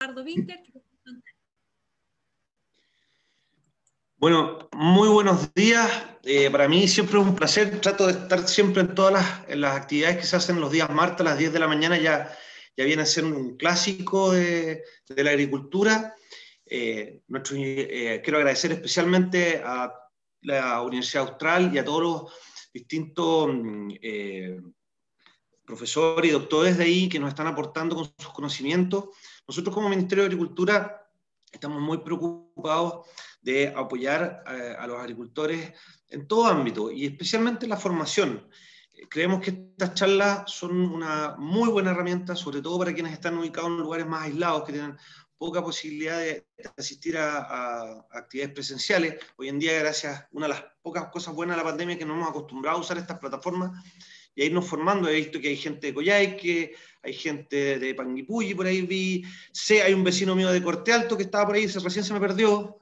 Eduardo Vinter. Bueno, muy buenos días. Para mí siempre es un placer. Trato de estar siempre en todas las actividades que se hacen los días martes a las 10 de la mañana. Ya viene a ser un clásico de la agricultura. Quiero agradecer especialmente a la Universidad Austral y a todos los distintos profesores y doctores de ahí que nos están aportando con sus conocimientos. Nosotros como Ministerio de Agricultura estamos muy preocupados de apoyar a los agricultores en todo ámbito y especialmente en la formación. Creemos que estas charlas son una muy buena herramienta, sobre todo para quienes están ubicados en lugares más aislados, que tienen poca posibilidad de asistir a actividades presenciales. Hoy en día, gracias a una de las pocas cosas buenas de la pandemia, que nos hemos acostumbrado a usar estas plataformas y a irnos formando. He visto que hay gente de Coyhaique, hay gente de Panguipulli, por ahí vi, hay un vecino mío de Corte Alto que estaba por ahí, recién se me perdió.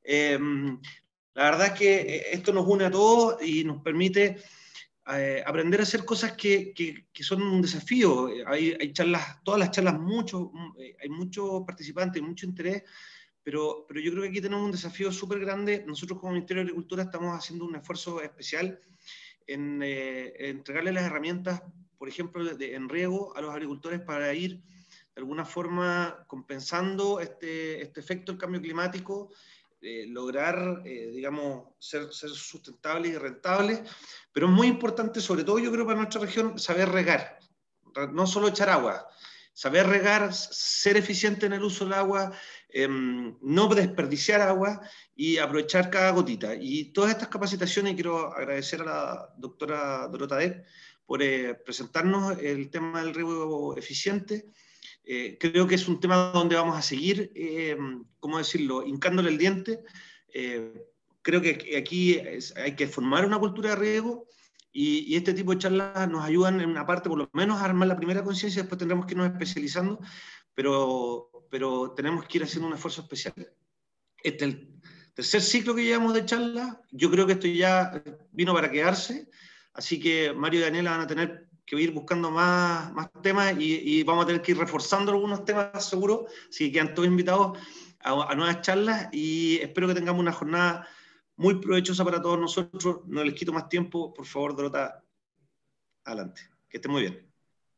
La verdad es que esto nos une a todos y nos permite aprender a hacer cosas que son un desafío. Hay charlas, todas las charlas, hay muchos participantes, mucho interés, pero yo creo que aquí tenemos un desafío súper grande. Nosotros como Ministerio de Agricultura estamos haciendo un esfuerzo especial en entregarle las herramientas, por ejemplo, en riego a los agricultores para ir de alguna forma compensando este efecto del cambio climático, lograr, digamos, ser sustentables y rentables, pero es muy importante, sobre todo yo creo para nuestra región, saber regar, no solo echar agua, saber regar, ser eficiente en el uso del agua, no desperdiciar agua y aprovechar cada gotita. Y todas estas capacitaciones, quiero agradecer a la doctora Dorota Deck por presentarnos el tema del riego eficiente. Creo que es un tema donde vamos a seguir, ¿cómo decirlo?, hincándole el diente. Creo que aquí hay que formar una cultura de riego y este tipo de charlas nos ayudan en una parte, por lo menos, a armar la primera conciencia. Después tendremos que irnos especializando, pero tenemos que ir haciendo un esfuerzo especial. Este es el tercer ciclo que llevamos de charlas. Yo creo que esto ya vino para quedarse, así que Mario y Daniela van a tener que ir buscando más temas y vamos a tener que ir reforzando algunos temas seguro, así que quedan todos invitados a nuevas charlas y espero que tengamos una jornada muy provechosa para todos nosotros. No les quito más tiempo, por favor, Dorota, adelante. Que esté muy bien.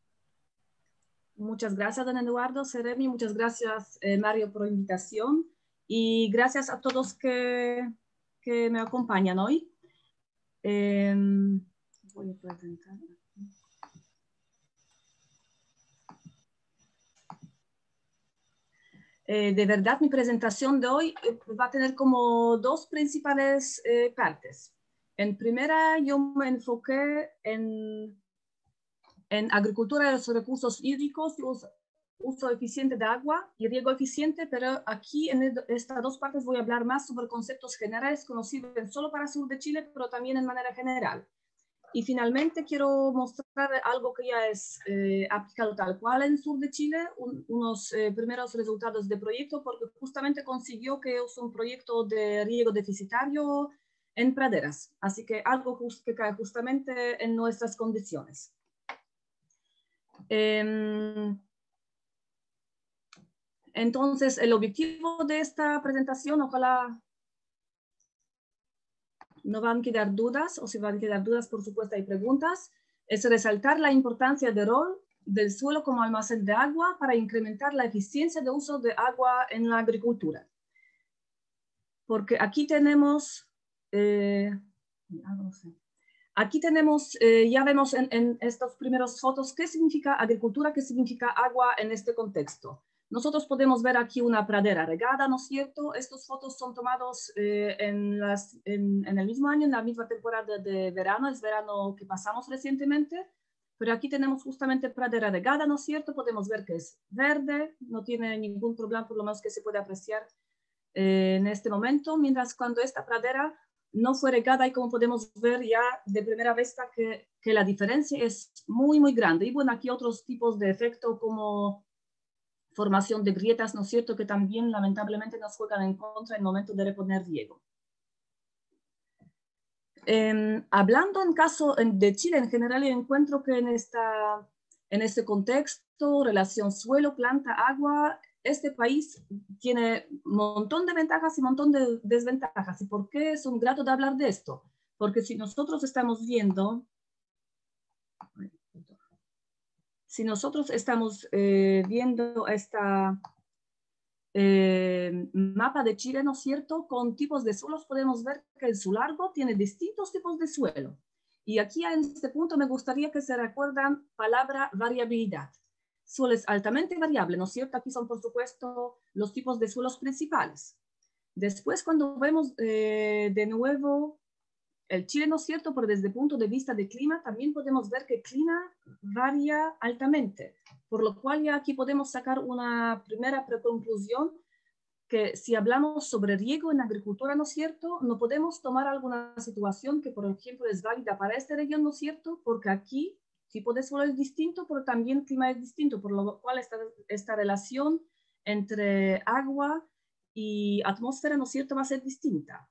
Muchas gracias, don Eduardo Seremi, muchas gracias, Mario, por la invitación y gracias a todos que me acompañan hoy. Voy a presentar. De verdad, mi presentación de hoy va a tener como dos principales partes. En primera, yo me enfoqué en agricultura de los recursos hídricos, uso eficiente de agua y riego eficiente, pero aquí en estas dos partes voy a hablar más sobre conceptos generales conocidos solo para el sur de Chile, pero también en manera general. Y finalmente quiero mostrar algo que ya es aplicado tal cual en el sur de Chile, unos primeros resultados de proyecto, porque justamente consiguió que es un proyecto de riego deficitario en praderas, así que algo que cae justamente en nuestras condiciones. Entonces, el objetivo de esta presentación, ojalá no van a quedar dudas, o si van a quedar dudas, por supuesto hay preguntas, es resaltar la importancia del rol del suelo como almacén de agua para incrementar la eficiencia de uso de agua en la agricultura. Porque aquí tenemos, ya vemos en estas primeras fotos qué significa agricultura, qué significa agua en este contexto. Nosotros podemos ver aquí una pradera regada, ¿no es cierto? Estas fotos son tomadas en el mismo año, en la misma temporada de verano, es verano que pasamos recientemente, pero aquí tenemos justamente pradera regada, ¿no es cierto? Podemos ver que es verde, no tiene ningún problema, por lo menos que se puede apreciar en este momento, mientras cuando esta pradera no fue regada y como podemos ver ya de primera vista que la diferencia es muy, muy grande. Y bueno, aquí otros tipos de efecto como formación de grietas, ¿no es cierto?, que también lamentablemente nos juegan en contra en el momento de reponer riego. Hablando en caso de Chile en general, yo encuentro que en este contexto, relación suelo, planta, agua, este país tiene un montón de ventajas y un montón de desventajas. ¿Y por qué es un grato de hablar de esto? Porque si nosotros estamos viendo viendo esta mapa de Chile, ¿no es cierto? Con tipos de suelos podemos ver que el su largo tiene distintos tipos de suelo. Y aquí en este punto me gustaría que se recuerdan palabra variabilidad. Suelo es altamente variable, ¿no es cierto? Aquí son, por supuesto, los tipos de suelos principales. Después, cuando vemos de nuevo el Chile, ¿no es cierto? Pero desde el punto de vista de clima, también podemos ver que el clima varía altamente, por lo cual ya aquí podemos sacar una primera preconclusión que si hablamos sobre riego en agricultura, ¿no es cierto? No podemos tomar alguna situación que, por ejemplo, es válida para esta región, ¿no es cierto? Porque aquí tipo de suelo es distinto, pero también el clima es distinto, por lo cual esta relación entre agua y atmósfera, ¿no es cierto?, va a ser distinta.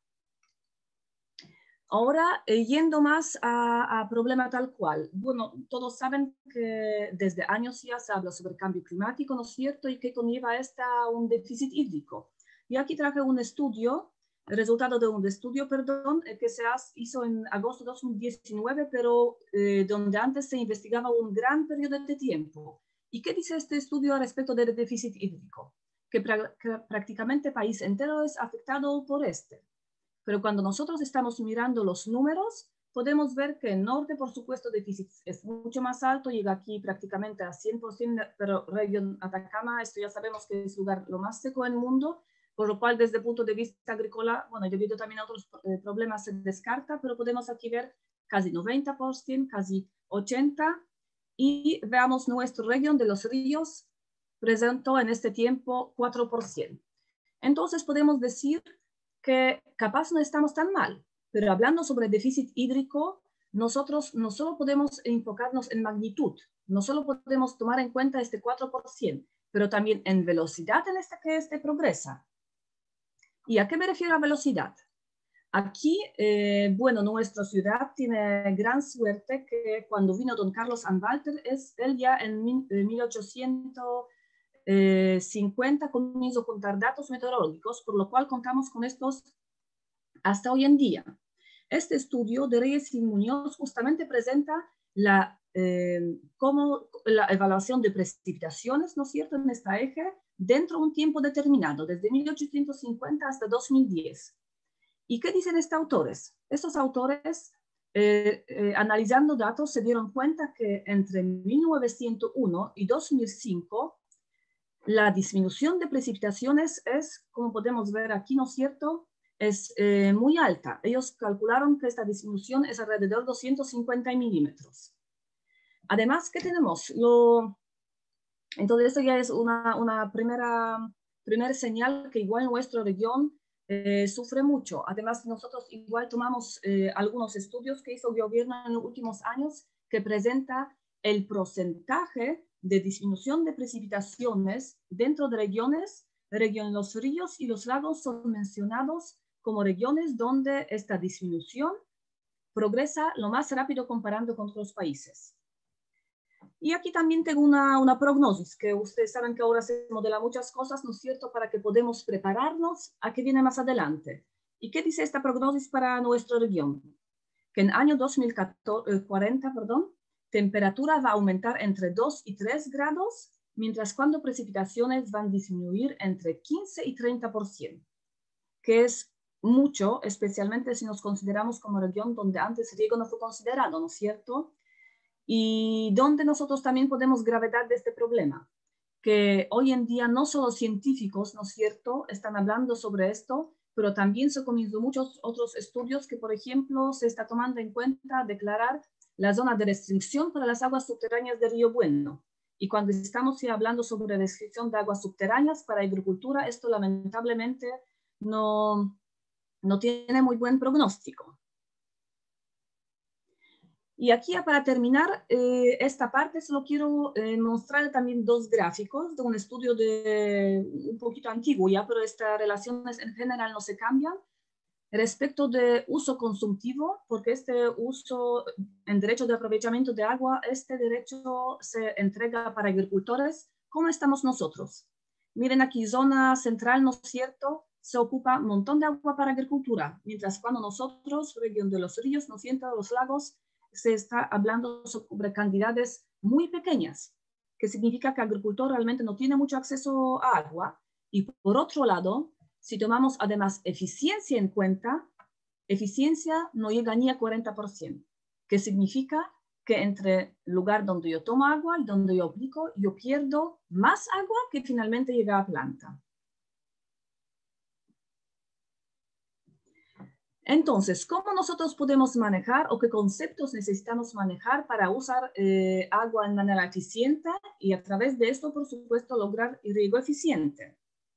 Ahora, yendo más a problema tal cual. Bueno, todos saben que desde años ya se habla sobre cambio climático, ¿no es cierto? Y que conlleva un déficit hídrico. Y aquí traje un estudio, el resultado de un estudio, perdón, que se hizo en agosto de 2019, pero donde antes se investigaba un gran periodo de tiempo. ¿Y qué dice este estudio respecto del déficit hídrico? Que prácticamente el país entero es afectado por este. Pero cuando nosotros estamos mirando los números, podemos ver que el norte, por supuesto, el déficit es mucho más alto, llega aquí prácticamente a 100%, pero región Atacama, esto ya sabemos que es el lugar lo más seco del mundo, por lo cual desde el punto de vista agrícola, bueno, debido también a otros problemas se descarta, pero podemos aquí ver casi 90%, casi 80%, y veamos nuestra región de los ríos, presentó en este tiempo 4%. Entonces podemos decir que capaz no estamos tan mal, pero hablando sobre déficit hídrico, nosotros no solo podemos enfocarnos en magnitud, no solo podemos tomar en cuenta este 4%, pero también en velocidad en esta que progresa. ¿Y a qué me refiero a velocidad? Aquí, bueno, nuestra ciudad tiene gran suerte que cuando vino don Carlos Anwalter, él ya en 1850 comenzó a contar datos meteorológicos, por lo cual contamos con estos hasta hoy en día. Este estudio de Reyes y Muñoz justamente presenta cómo la evaluación de precipitaciones, ¿no es cierto?, en esta eje, dentro de un tiempo determinado, desde 1850 hasta 2010. ¿Y qué dicen estos autores? Estos autores, analizando datos, se dieron cuenta que entre 1901 y 2005, la disminución de precipitaciones es, como podemos ver aquí, ¿no es cierto?, es muy alta. Ellos calcularon que esta disminución es alrededor de 250 milímetros. Además, ¿qué tenemos? Entonces, esto ya es una primera señal que igual nuestra región sufre mucho. Además, nosotros igual tomamos algunos estudios que hizo el gobierno en los últimos años que presenta el porcentaje de disminución de precipitaciones dentro de regiones, los ríos y los lagos son mencionados como regiones donde esta disminución progresa lo más rápido comparando con otros países. Y aquí también tengo una prognosis, que ustedes saben que ahora se modela muchas cosas, ¿no es cierto?, para que podamos prepararnos a que viene más adelante. ¿Y qué dice esta prognosis para nuestra región? Que en el año 2040, temperatura va a aumentar entre 2 y 3 grados, mientras cuando precipitaciones van a disminuir entre 15 y 30%, que es mucho, especialmente si nos consideramos como región donde antes el riego no fue considerado, ¿no es cierto?, y donde nosotros también podemos gravedad de este problema, que hoy en día no solo científicos, ¿no es cierto?, están hablando sobre esto, pero también se comienzan muchos otros estudios que, por ejemplo, se está tomando en cuenta declarar la zona de restricción para las aguas subterráneas del Río Bueno. Y cuando estamos ya hablando sobre restricción de aguas subterráneas para agricultura, esto lamentablemente no tiene muy buen pronóstico. Y aquí, para terminar esta parte, solo quiero mostrar también dos gráficos de un estudio un poquito antiguo ya, pero estas relaciones en general no se cambian, respecto de uso consultivo, porque este uso en derecho de aprovechamiento de agua, este derecho se entrega para agricultores. ¿Cómo estamos nosotros? Miren aquí, zona central, ¿no es cierto?, se ocupa un montón de agua para agricultura, mientras cuando nosotros, región de los ríos, ¿no es cierto?, los lagos, se está hablando sobre cantidades muy pequeñas, que significa que el agricultor realmente no tiene mucho acceso a agua. Y por otro lado, si tomamos además eficiencia en cuenta, eficiencia no llega ni a 40%, que significa que entre el lugar donde yo tomo agua y donde yo aplico, yo pierdo más agua que finalmente llega a planta. Entonces, ¿cómo nosotros podemos manejar o qué conceptos necesitamos manejar para usar agua de manera eficiente y a través de esto, por supuesto, lograr riego eficiente?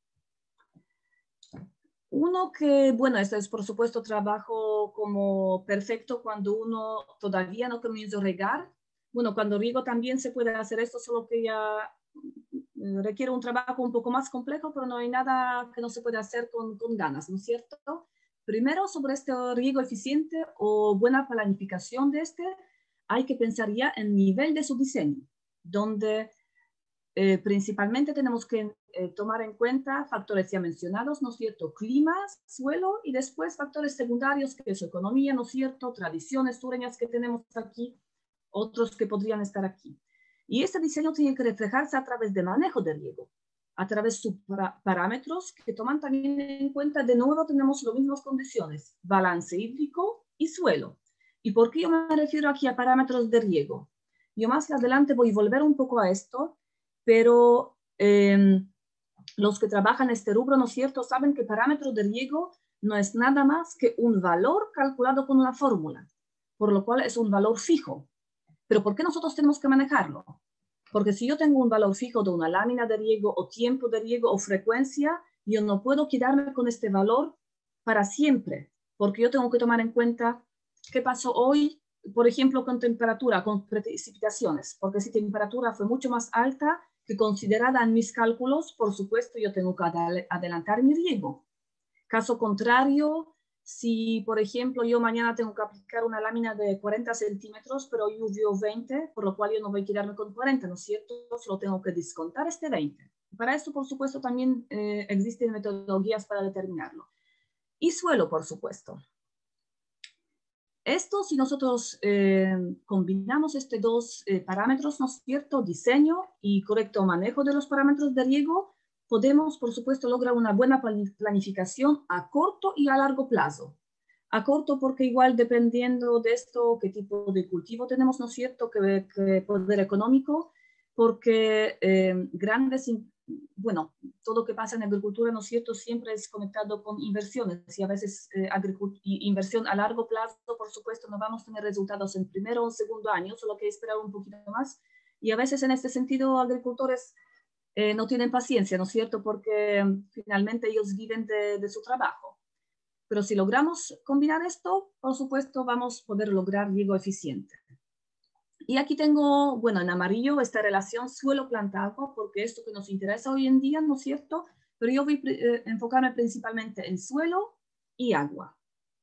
Uno que, bueno, esto es por supuesto trabajo como perfecto cuando uno todavía no comienza a regar. Bueno, cuando riego también se puede hacer esto, solo que ya requiere un trabajo un poco más complejo, pero no hay nada que no se pueda hacer con ganas, ¿no es cierto? Primero, sobre este riego eficiente o buena planificación de este, hay que pensar ya en el nivel de su diseño, donde principalmente tenemos que tomar en cuenta factores ya mencionados, ¿no es cierto? Clima, suelo y después factores secundarios, que es economía, ¿no es cierto? Tradiciones sureñas que tenemos aquí, otros que podrían estar aquí. Y este diseño tiene que reflejarse a través de manejo de riego, a través de parámetros que toman también en cuenta, de nuevo tenemos las mismas condiciones, balance hídrico y suelo. ¿Y por qué yo me refiero aquí a parámetros de riego? Yo más adelante voy a volver un poco a esto, pero los que trabajan en este rubro, ¿no es cierto?, saben que parámetro de riego no es nada más que un valor calculado con una fórmula, por lo cual es un valor fijo. Pero ¿por qué nosotros tenemos que manejarlo? Porque si yo tengo un valor fijo de una lámina de riego o tiempo de riego o frecuencia, yo no puedo quedarme con este valor para siempre, porque yo tengo que tomar en cuenta qué pasó hoy, por ejemplo, con temperatura, con precipitaciones, porque si temperatura fue mucho más alta que considerada en mis cálculos, por supuesto, yo tengo que adelantar mi riego. Caso contrario, si, por ejemplo, yo mañana tengo que aplicar una lámina de 40 centímetros, pero llovió 20, por lo cual yo no voy a quedarme con 40, ¿no es cierto? Solo tengo que descontar este 20. Para esto, por supuesto, también existen metodologías para determinarlo. Y suelo, por supuesto. Esto, si nosotros combinamos estos dos parámetros, ¿no es cierto?, diseño y correcto manejo de los parámetros de riego, podemos, por supuesto, lograr una buena planificación a corto y a largo plazo. A corto porque igual dependiendo de esto, qué tipo de cultivo tenemos, ¿no es cierto?, qué poder económico, porque bueno, todo lo que pasa en agricultura, ¿no es cierto?, siempre es conectado con inversiones y a veces inversión a largo plazo, por supuesto, no vamos a tener resultados en primero o segundo año, solo que esperar un poquito más. Y a veces en este sentido, agricultores no tienen paciencia, ¿no es cierto?, porque finalmente ellos viven de su trabajo. Pero si logramos combinar esto, por supuesto, vamos a poder lograr riego eficiente. Y aquí tengo, bueno, en amarillo esta relación suelo-planta-agua, porque esto que nos interesa hoy en día, ¿no es cierto? Pero yo voy a enfocarme principalmente en suelo y agua.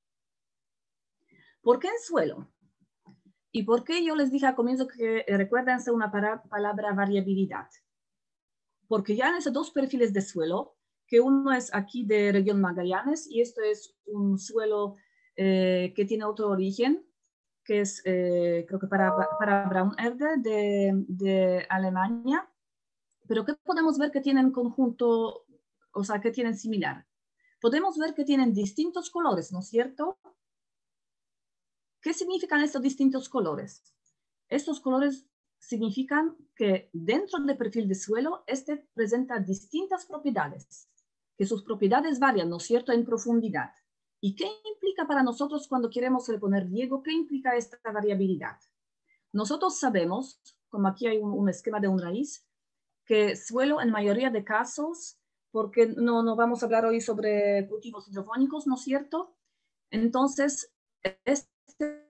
¿Por qué en suelo? ¿Y por qué yo les dije al comienzo que recuérdense una palabra variabilidad? Porque ya en esos dos perfiles de suelo, que uno es aquí de región Magallanes y esto es un suelo que tiene otro origen, que es creo que para Braun Erde de Alemania, pero ¿qué podemos ver que tienen conjunto, o sea, que tienen similar? Podemos ver que tienen distintos colores, ¿no es cierto? ¿Qué significan estos distintos colores? Estos colores significan que dentro del perfil de suelo, este presenta distintas propiedades, que sus propiedades varían, ¿no es cierto?, en profundidad. ¿Y qué implica para nosotros cuando queremos poner riego? ¿Qué implica esta variabilidad? Nosotros sabemos, como aquí hay un esquema de un raíz, que suelo en mayoría de casos, porque no vamos a hablar hoy sobre cultivos hidropónicos, ¿no es cierto? Entonces, este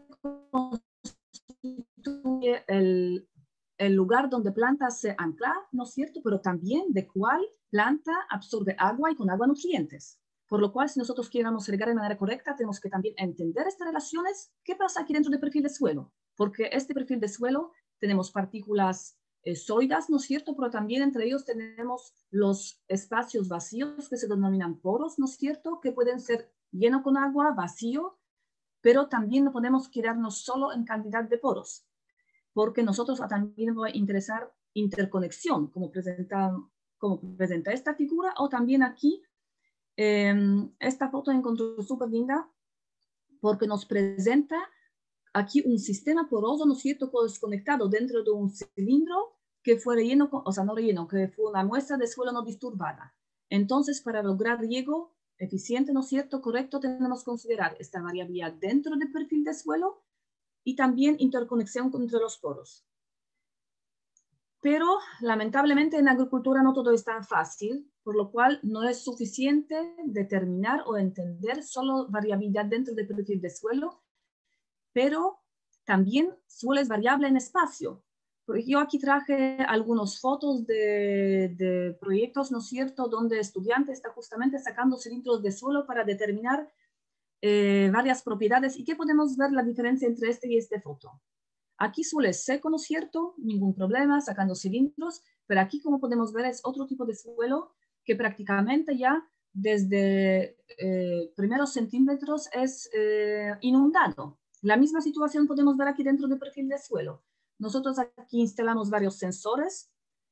constituye el lugar donde planta se ancla, ¿no es cierto? Pero también de cuál planta absorbe agua y con agua nutrientes. Por lo cual, si nosotros queremos regar de manera correcta, tenemos que también entender estas relaciones. ¿Qué pasa aquí dentro del perfil de suelo? Porque este perfil de suelo tenemos partículas sólidas, ¿no es cierto? Pero también entre ellos tenemos los espacios vacíos que se denominan poros, ¿no es cierto? Que pueden ser lleno con agua, vacío, pero también no podemos quedarnos solo en cantidad de poros, porque nosotros también nos va a interesar interconexión, como presenta esta figura, o también aquí, esta foto encontré súper linda, porque nos presenta aquí un sistema poroso, ¿no es cierto?, desconectado dentro de un cilindro que fue relleno, o sea, no relleno, que fue una muestra de suelo no disturbada. Entonces, para lograr riego eficiente, ¿no es cierto?, correcto, tenemos que considerar esta variabilidad dentro del perfil de suelo y también interconexión entre los poros. Pero, lamentablemente, en agricultura no todo es tan fácil, por lo cual no es suficiente determinar o entender solo variabilidad dentro del perfil de suelo, pero también suelo es variable en espacio. Porque yo aquí traje algunas fotos de proyectos, ¿no es cierto?, donde estudiantes están justamente sacando cilindros de suelo para determinar varias propiedades. ¿Y qué podemos ver la diferencia entre este y esta foto? Aquí suelo es seco, ¿no es cierto?, ningún problema, sacando cilindros, pero aquí, como podemos ver, es otro tipo de suelo que prácticamente ya desde primeros centímetros es inundado. La misma situación podemos ver aquí dentro del perfil de suelo. Nosotros aquí instalamos varios sensores,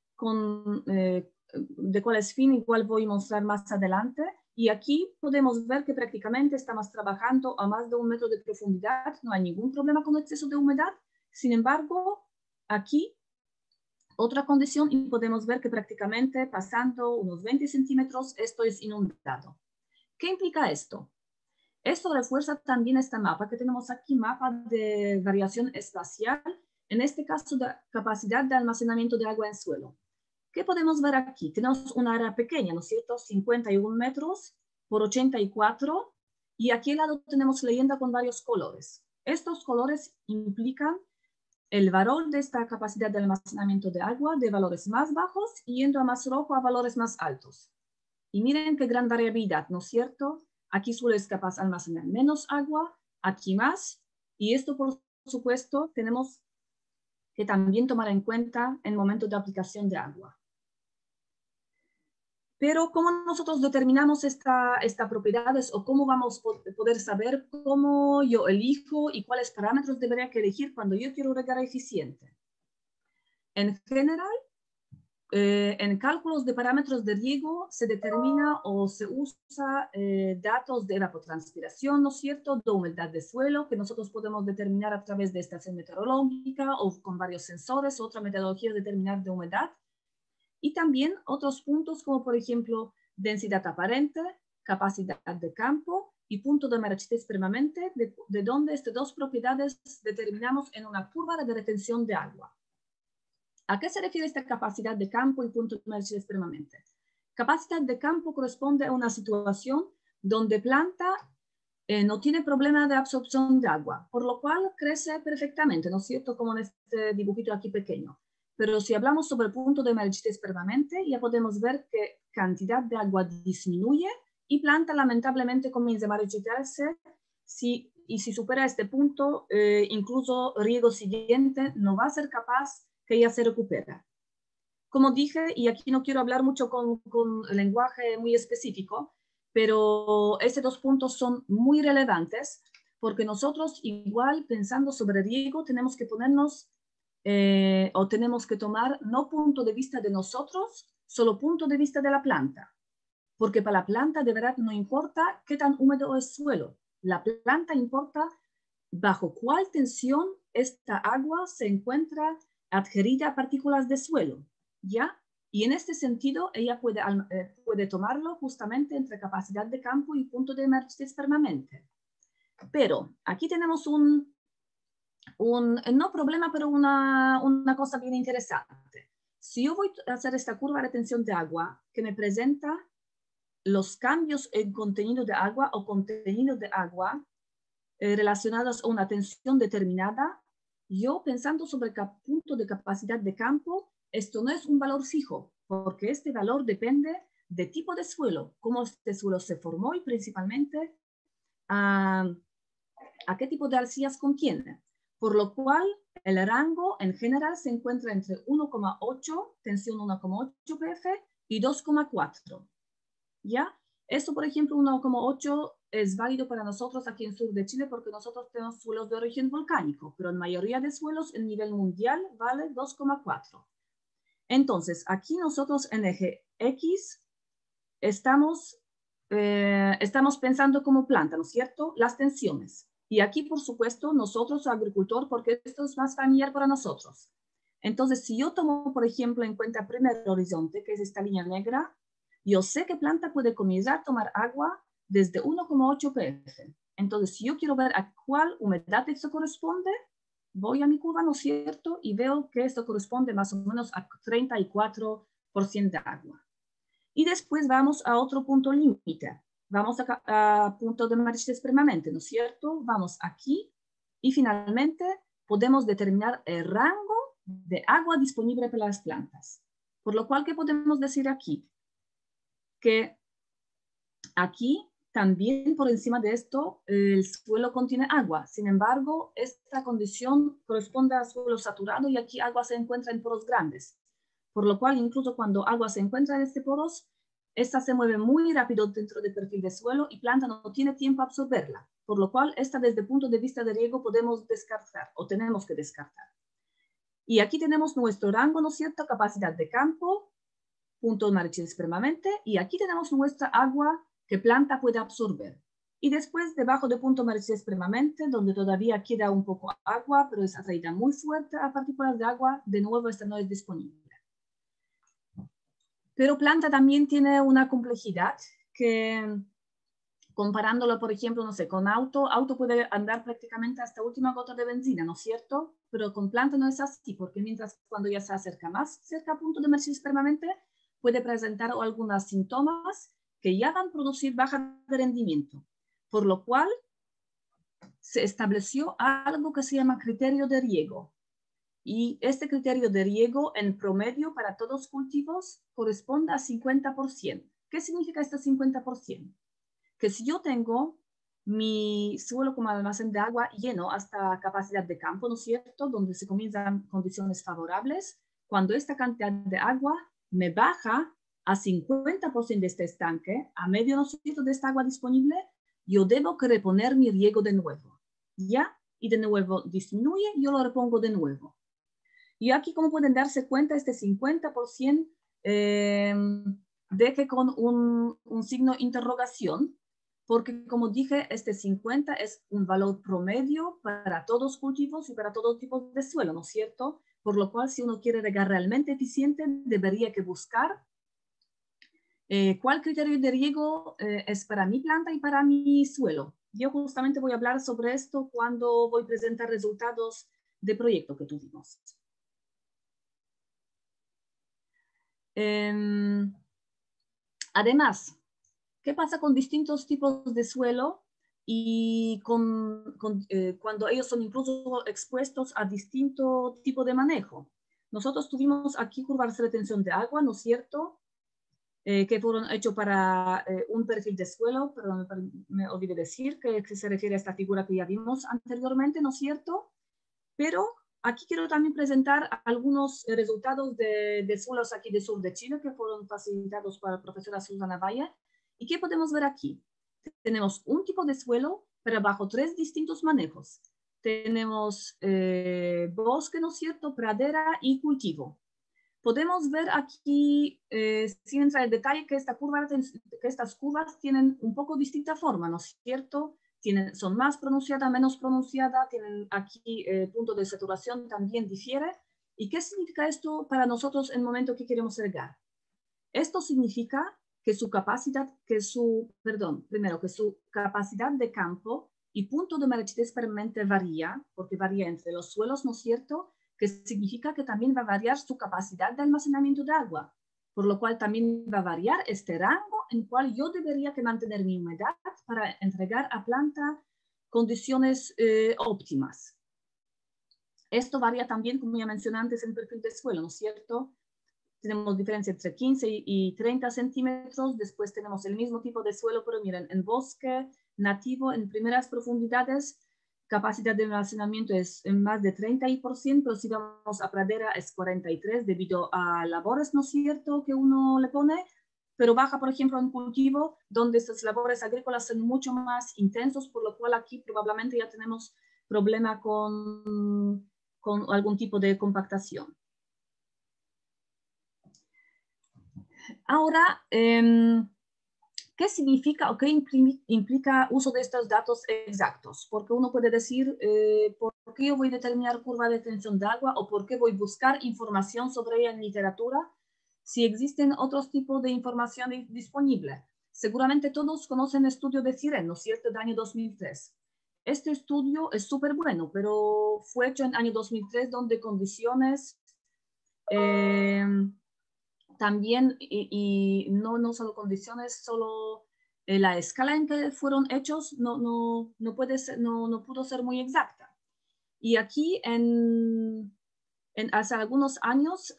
de cuáles fin igual voy a mostrar más adelante. Y aquí podemos ver que prácticamente estamos trabajando a más de 1 metro de profundidad. No hay ningún problema con exceso de humedad. Sin embargo, aquí otra condición y podemos ver que prácticamente pasando unos 20 centímetros esto es inundado. ¿Qué implica esto? Esto refuerza también este mapa que tenemos aquí, mapa de variación espacial, en este caso de capacidad de almacenamiento de agua en suelo. ¿Qué podemos ver aquí? Tenemos una área pequeña, ¿no es cierto? 51 metros por 84, y aquí al lado tenemos leyenda con varios colores. Estos colores implican el valor de esta capacidad de almacenamiento de agua de valores más bajos yendo a más rojo a valores más altos. Y miren qué gran variabilidad, ¿no es cierto? Aquí suelo es capaz de almacenar menos agua, aquí más, y esto por supuesto tenemos que también tomar en cuenta en momento de aplicación de agua. Pero ¿cómo nosotros determinamos estas propiedades o cómo vamos a poder saber cómo yo elijo y cuáles parámetros debería elegir cuando yo quiero regar eficiente? En general, en cálculos de parámetros de riego se determina o se usa datos de evapotranspiración, ¿no es cierto?, de humedad de suelo, que nosotros podemos determinar a través de estación meteorológica o con varios sensores, otra metodología de determinar de humedad. Y también otros puntos como, por ejemplo, densidad aparente, capacidad de campo y punto de marchitez permanente, de donde estas dos propiedades determinamos en una curva de retención de agua. ¿A qué se refiere esta capacidad de campo y punto de marchitez permanente? Capacidad de campo corresponde a una situación donde planta no tiene problema de absorción de agua, por lo cual crece perfectamente, ¿no es cierto?, como en este dibujito aquí pequeño. Pero si hablamos sobre el punto de marchitez permanente, ya podemos ver que cantidad de agua disminuye y planta lamentablemente comienza a marchitarse y si supera este punto, incluso riego siguiente no va a ser capaz que ella se recupera. Como dije, y aquí no quiero hablar mucho con lenguaje muy específico, pero estos dos puntos son muy relevantes porque nosotros igual pensando sobre riego tenemos que ponernos o tenemos que tomar no punto de vista de nosotros, solo punto de vista de la planta. Porque para la planta de verdad no importa qué tan húmedo es el suelo. La planta importa bajo cuál tensión esta agua se encuentra adherida a partículas de suelo, ¿ya? Y en este sentido ella puede tomarlo justamente entre capacidad de campo y punto de marchitez permanente. Pero aquí tenemos no problema, pero una cosa bien interesante. Si yo voy a hacer esta curva de tensión de agua que me presenta los cambios en contenido de agua o contenido de agua relacionados a una tensión determinada, yo pensando sobre el punto de capacidad de campo, esto no es un valor fijo, porque este valor depende de tipo de suelo, cómo este suelo se formó y principalmente a qué tipo de arcillas contiene. por lo cual el rango en general se encuentra entre 1,8, tensión 1,8 pf y 2,4. ¿Ya? Esto, por ejemplo, 1,8 es válido para nosotros aquí en sur de Chile porque nosotros tenemos suelos de origen volcánico, pero en mayoría de suelos en nivel mundial vale 2,4. Entonces, aquí nosotros en eje X estamos pensando como planta, ¿no es cierto? Las tensiones. Y aquí, por supuesto, nosotros, agricultor, porque esto es más familiar para nosotros. Entonces, si yo tomo, por ejemplo, en cuenta primer horizonte, que es esta línea negra, yo sé que planta puede comenzar a tomar agua desde 1,8 pf. Entonces, si yo quiero ver a cuál humedad esto corresponde, voy a mi curva, ¿no es cierto? Y veo que esto corresponde más o menos a 34% de agua. Y después vamos a otro punto límite. Vamos a punto de Marchés permanente, ¿no es cierto? Vamos aquí y finalmente podemos determinar el rango de agua disponible para las plantas. Por lo cual, ¿qué podemos decir aquí? Que aquí también por encima de esto el suelo contiene agua. Sin embargo, esta condición corresponde a suelo saturado y aquí agua se encuentra en poros grandes. Por lo cual, incluso cuando agua se encuentra en este poros, esta se mueve muy rápido dentro del perfil de suelo y planta no tiene tiempo a absorberla. Por lo cual, esta desde el punto de vista de riego podemos descartar o tenemos que descartar. Y aquí tenemos nuestro rango, ¿no es cierto? Capacidad de campo, punto de Marchés permanente, y aquí tenemos nuestra agua que planta puede absorber. Y después, debajo de punto Marchés permanente, donde todavía queda un poco agua, pero es atraída muy fuerte a partículas de agua, de nuevo esta no es disponible. Pero planta también tiene una complejidad que, comparándolo, por ejemplo, no sé, con auto puede andar prácticamente hasta última gota de benzina, ¿no es cierto? Pero con planta no es así, porque mientras cuando ya se acerca más cerca a punto de Marchés permanente, puede presentar algunos síntomas que ya van a producir baja de rendimiento, por lo cual se estableció algo que se llama criterio de riego. Y este criterio de riego en promedio para todos los cultivos corresponde a 50%. ¿Qué significa este 50%? Que si yo tengo mi suelo como almacén de agua lleno hasta capacidad de campo, ¿no es cierto?, donde se comienzan condiciones favorables, cuando esta cantidad de agua me baja a 50% de este estanque, a medio, ¿no es cierto?, de esta agua disponible, yo debo que reponer mi riego de nuevo, ¿ya? Y de nuevo disminuye, yo lo repongo de nuevo. Y aquí, como pueden darse cuenta, este 50% deje con un signo de interrogación, porque como dije, este 50 es un valor promedio para todos los cultivos y para todo tipo de suelo, ¿no es cierto? Por lo cual, si uno quiere regar realmente eficiente, debería que buscar cuál criterio de riego es para mi planta y para mi suelo. Yo justamente voy a hablar sobre esto cuando voy a presentar resultados de proyecto que tuvimos. Además, ¿qué pasa con distintos tipos de suelo y cuando ellos son incluso expuestos a distinto tipo de manejo? Nosotros tuvimos aquí curvas de retención de agua, ¿no es cierto?, que fueron hechos para un perfil de suelo, perdón, me olvidé decir que se refiere a esta figura que ya vimos anteriormente, ¿no es cierto? Pero aquí quiero también presentar algunos resultados de suelos aquí del sur de Chile que fueron facilitados por la profesora Susana Valle. ¿Y qué podemos ver aquí? Tenemos un tipo de suelo, pero bajo 3 distintos manejos. Tenemos bosque, ¿no es cierto?, pradera y cultivo. Podemos ver aquí, sin entrar en detalle, que estas curvas tienen un poco distinta forma, ¿no es cierto? Son más pronunciadas, menos pronunciadas, tienen aquí punto de saturación también difiere. ¿Y qué significa esto para nosotros en el momento que queremos regar? Esto significa que su capacidad de campo y punto de marchitez permanente varía, porque varía entre los suelos, ¿no es cierto?, que significa que también va a variar su capacidad de almacenamiento de agua, por lo cual también va a variar este rango en cual yo debería que mantener mi humedad para entregar a planta condiciones óptimas. Esto varía también, como ya mencioné antes, en el perfil de suelo, ¿no es cierto? Tenemos diferencia entre 15 y 30 centímetros, después tenemos el mismo tipo de suelo, pero miren, en bosque nativo, en primeras profundidades, capacidad de almacenamiento es en más de 30%, pero si vamos a pradera es 43% debido a labores, ¿no es cierto?, que uno le pone, pero baja, por ejemplo, en cultivo, donde estas labores agrícolas son mucho más intensos, por lo cual aquí probablemente ya tenemos problema con algún tipo de compactación. Ahora, ¿qué significa o qué implica uso de estos datos exactos? Porque uno puede decir, ¿por qué yo voy a determinar curva de tensión de agua o por qué voy a buscar información sobre ella en literatura si existen otros tipos de información disponible? Seguramente todos conocen el estudio de CIREN, ¿no es cierto?, del año 2003. Este estudio es súper bueno, pero fue hecho en el año 2003 donde condiciones también, y no solo condiciones, solo la escala en que fueron hechos no pudo ser muy exacta. Y aquí, hace algunos años,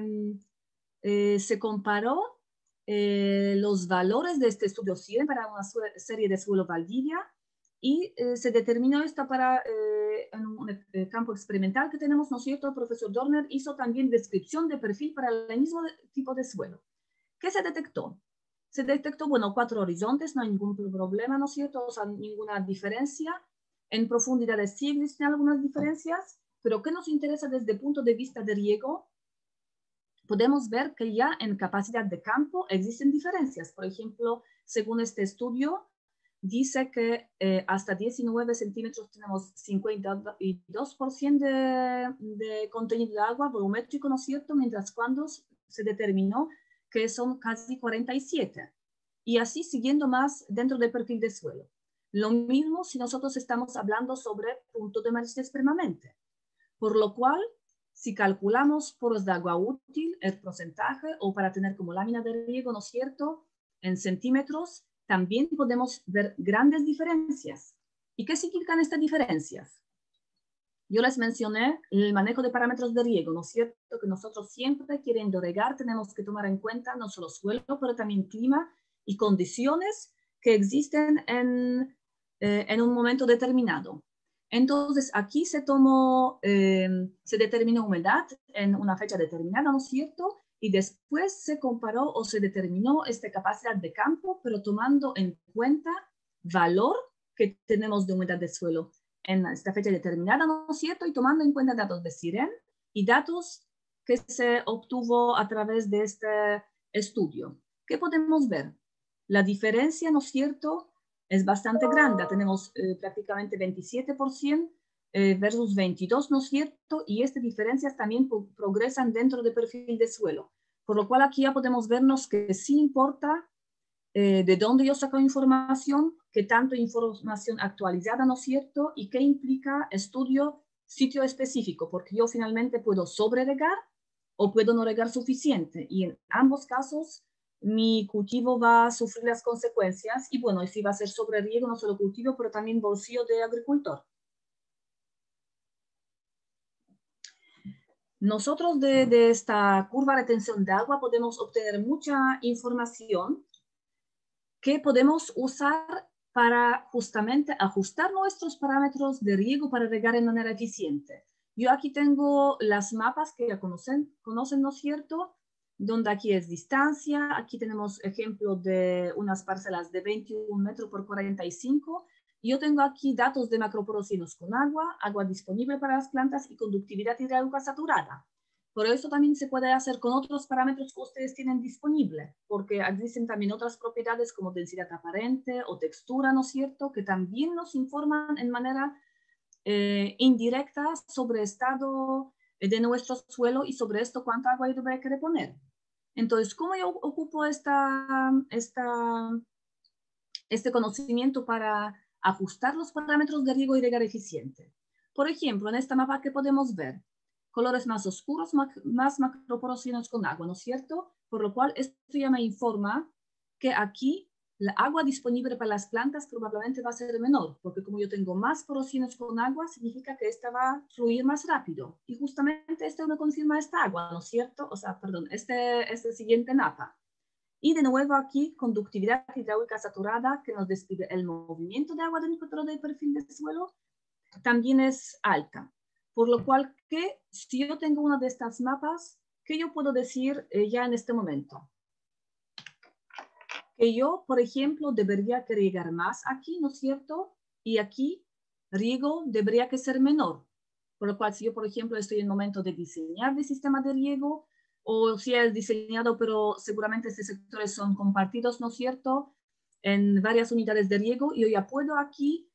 se comparó los valores de este estudio CIREN para una serie de suelo Valdivia y se determinó esto para en un campo experimental que tenemos, ¿no es cierto? El profesor Dorner hizo también descripción de perfil para el mismo tipo de suelo. ¿Qué se detectó? Se detectó, bueno, 4 horizontes, no hay ningún problema, ¿no es cierto? O sea, ninguna diferencia. En profundidades sí existen algunas diferencias, pero ¿qué nos interesa desde el punto de vista de riego? Podemos ver que ya en capacidad de campo existen diferencias. Por ejemplo, según este estudio, dice que hasta 19 centímetros tenemos 52% de contenido de agua volumétrico, ¿no es cierto? Mientras cuando se determinó que son casi 47. Y así siguiendo más dentro del perfil de suelo. Lo mismo si nosotros estamos hablando sobre punto de maristes permanente. Por lo cual, si calculamos poros de agua útil, el porcentaje, o para tener como lámina de riego, ¿no es cierto?, en centímetros, también podemos ver grandes diferencias. ¿Y qué significan estas diferencias? Yo les mencioné el manejo de parámetros de riego, ¿no es cierto?, que nosotros siempre, queriendo regar, tenemos que tomar en cuenta no solo suelo, pero también clima y condiciones que existen en un momento determinado. Entonces, aquí se determinó humedad en una fecha determinada, ¿no es cierto?, y después se comparó o se determinó esta capacidad de campo, pero tomando en cuenta valor que tenemos de humedad de suelo en esta fecha determinada, ¿no es cierto?, y tomando en cuenta datos de CIREN y datos que se obtuvo a través de este estudio. ¿Qué podemos ver? La diferencia, ¿no es cierto?, es bastante grande. Tenemos prácticamente 27% versus 22%, ¿no es cierto? Y estas diferencias también progresan dentro del perfil de suelo. Por lo cual aquí ya podemos vernos que sí importa de dónde yo saco información, qué tanto información actualizada, ¿no es cierto? Y qué implica estudio sitio específico, porque yo finalmente puedo sobreregar o puedo no regar suficiente. Y en ambos casos, mi cultivo va a sufrir las consecuencias y bueno, sí va a ser sobre riego, no solo cultivo, pero también bolsillo de agricultor. Nosotros de esta curva de tensión de agua podemos obtener mucha información que podemos usar para justamente ajustar nuestros parámetros de riego para regar de manera eficiente. Yo aquí tengo las mapas que ya conocen, ¿no es cierto?, donde aquí es distancia, aquí tenemos ejemplo de unas parcelas de 21 metros por 45, y yo tengo aquí datos de macroporocinos con agua disponible para las plantas y conductividad hidráulica saturada. Por eso también se puede hacer con otros parámetros que ustedes tienen disponible, porque existen también otras propiedades como densidad aparente o textura, ¿no es cierto?, que también nos informan en manera indirecta sobre el estado de nuestro suelo y sobre esto cuánta agua yo debería querer poner. Entonces, ¿cómo yo ocupo este conocimiento para ajustar los parámetros de riego y regar eficiente? Por ejemplo, en esta mapa que podemos ver, colores más oscuros, más macroporocinos con agua, ¿no es cierto? Por lo cual, esto ya me informa que aquí la agua disponible para las plantas probablemente va a ser menor, porque como yo tengo más porocinos con agua, significa que esta va a fluir más rápido. Y justamente esto me confirma esta agua, ¿no es cierto? O sea, perdón, este siguiente mapa. Y de nuevo aquí, conductividad hidráulica saturada, que nos describe el movimiento de agua dentro del perfil del suelo. también es alta. Por lo cual, si yo tengo una de estas mapas, ¿qué yo puedo decir ya en este momento? Que yo, por ejemplo, debería que regar más aquí, ¿no es cierto? Y aquí, riego debería que ser menor. Por lo cual, si yo, por ejemplo, estoy en el momento de diseñar el sistema de riego, o si es diseñado, pero seguramente estos sectores son compartidos, ¿no es cierto?, en varias unidades de riego, yo ya puedo aquí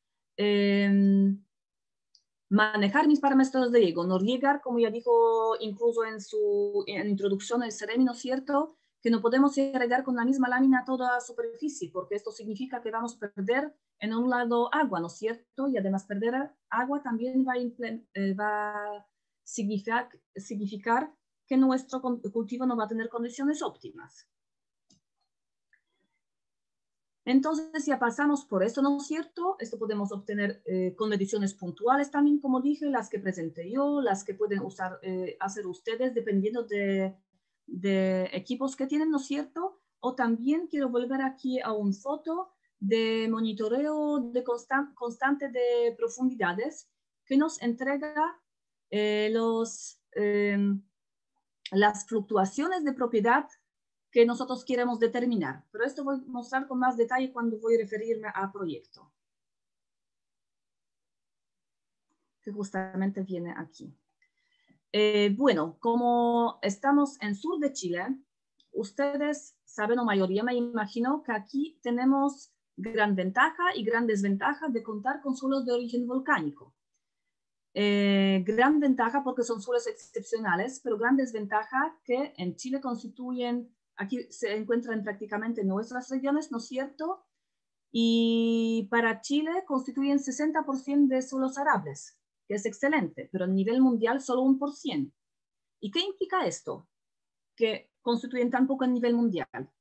manejar mis parámetros de riego, no riegar, como ya dijo incluso en su introducción el Ceremi, ¿no es cierto?, que no podemos regar con la misma lámina toda la superficie, porque esto significa que vamos a perder en un lado agua, ¿no es cierto? Y además perder agua también va a significar que nuestro cultivo no va a tener condiciones óptimas. Entonces ya pasamos por esto, ¿no es cierto? Esto podemos obtener con mediciones puntuales también, como dije, las que presenté yo, las que pueden hacer ustedes dependiendo de equipos que tienen, ¿no es cierto? O también quiero volver aquí a una foto de monitoreo de constante de profundidades que nos entrega las fluctuaciones de propiedad que nosotros queremos determinar. Pero esto voy a mostrar con más detalle cuando voy a referirme al proyecto, que justamente viene aquí. Bueno, como estamos en sur de Chile, ustedes saben, o mayoría me imagino, que aquí tenemos gran ventaja y gran desventaja de contar con suelos de origen volcánico. Gran ventaja porque son suelos excepcionales, pero gran desventaja que en Chile constituyen, aquí se encuentran prácticamente nuestras regiones, ¿no es cierto? Y para Chile constituyen 60% de suelos arables, que es excelente, pero a nivel mundial solo 1%. ¿Y qué implica esto? Que constituyen tan poco a nivel mundial.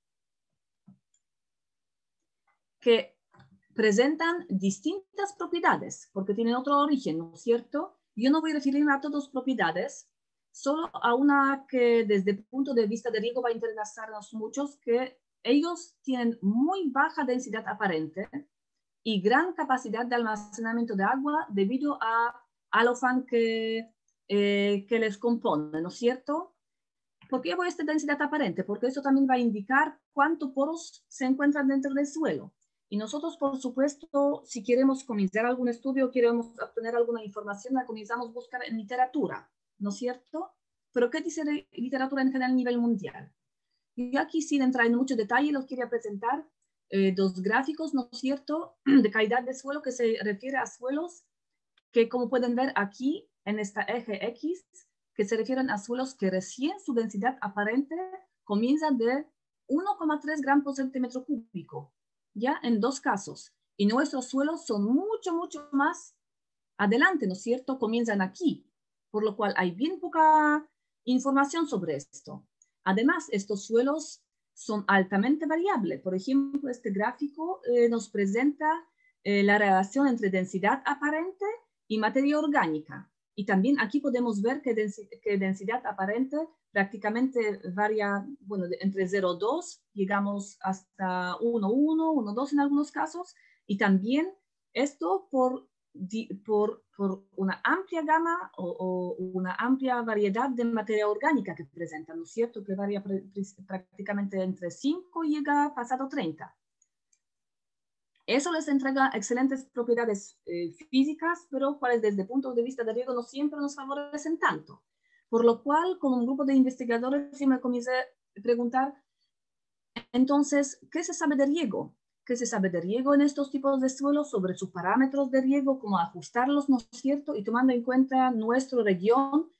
Que presentan distintas propiedades, porque tienen otro origen, ¿no es cierto? Yo no voy a referirme a todas propiedades, solo a una que desde el punto de vista de riego va a interesarnos muchos, que ellos tienen muy baja densidad aparente y gran capacidad de almacenamiento de agua debido al afán que les compone, ¿no es cierto? ¿Por qué hago esta densidad aparente? Porque eso también va a indicar cuántos poros se encuentran dentro del suelo. Y nosotros, por supuesto, si queremos comenzar algún estudio, queremos obtener alguna información, la comenzamos a buscar en literatura, ¿no es cierto? Pero ¿qué dice de literatura en general a nivel mundial? Y aquí, sin entrar en mucho detalle, los quería presentar dos gráficos, ¿no es cierto?, de calidad de suelo que se refiere a suelos que, como pueden ver aquí, en esta eje X, que se refieren a suelos que recién su densidad aparente comienza de 1,3 gramos por centímetro cúbico, ya en dos casos. Y nuestros suelos son mucho, mucho más adelante, ¿no es cierto? Comienzan aquí, por lo cual hay bien poca información sobre esto. Además, estos suelos son altamente variables. Por ejemplo, este gráfico nos presenta la relación entre densidad aparente y materia orgánica. Y también aquí podemos ver que densidad aparente prácticamente varía, bueno, entre 0,2, llegamos hasta 1,1, 1,2 en algunos casos, y también esto por una amplia gama o una amplia variedad de materia orgánica que presentan, ¿no es cierto?, que varía prácticamente entre 5 y llega pasado 30. Eso les entrega excelentes propiedades físicas, pero cuales desde el punto de vista de riego no siempre nos favorecen tanto. Por lo cual, con un grupo de investigadores, yo me comencé a preguntar, entonces, ¿qué se sabe de riego? ¿Qué se sabe de riego en estos tipos de suelos, sobre sus parámetros de riego, cómo ajustarlos, ¿no es cierto? Y tomando en cuenta nuestra región,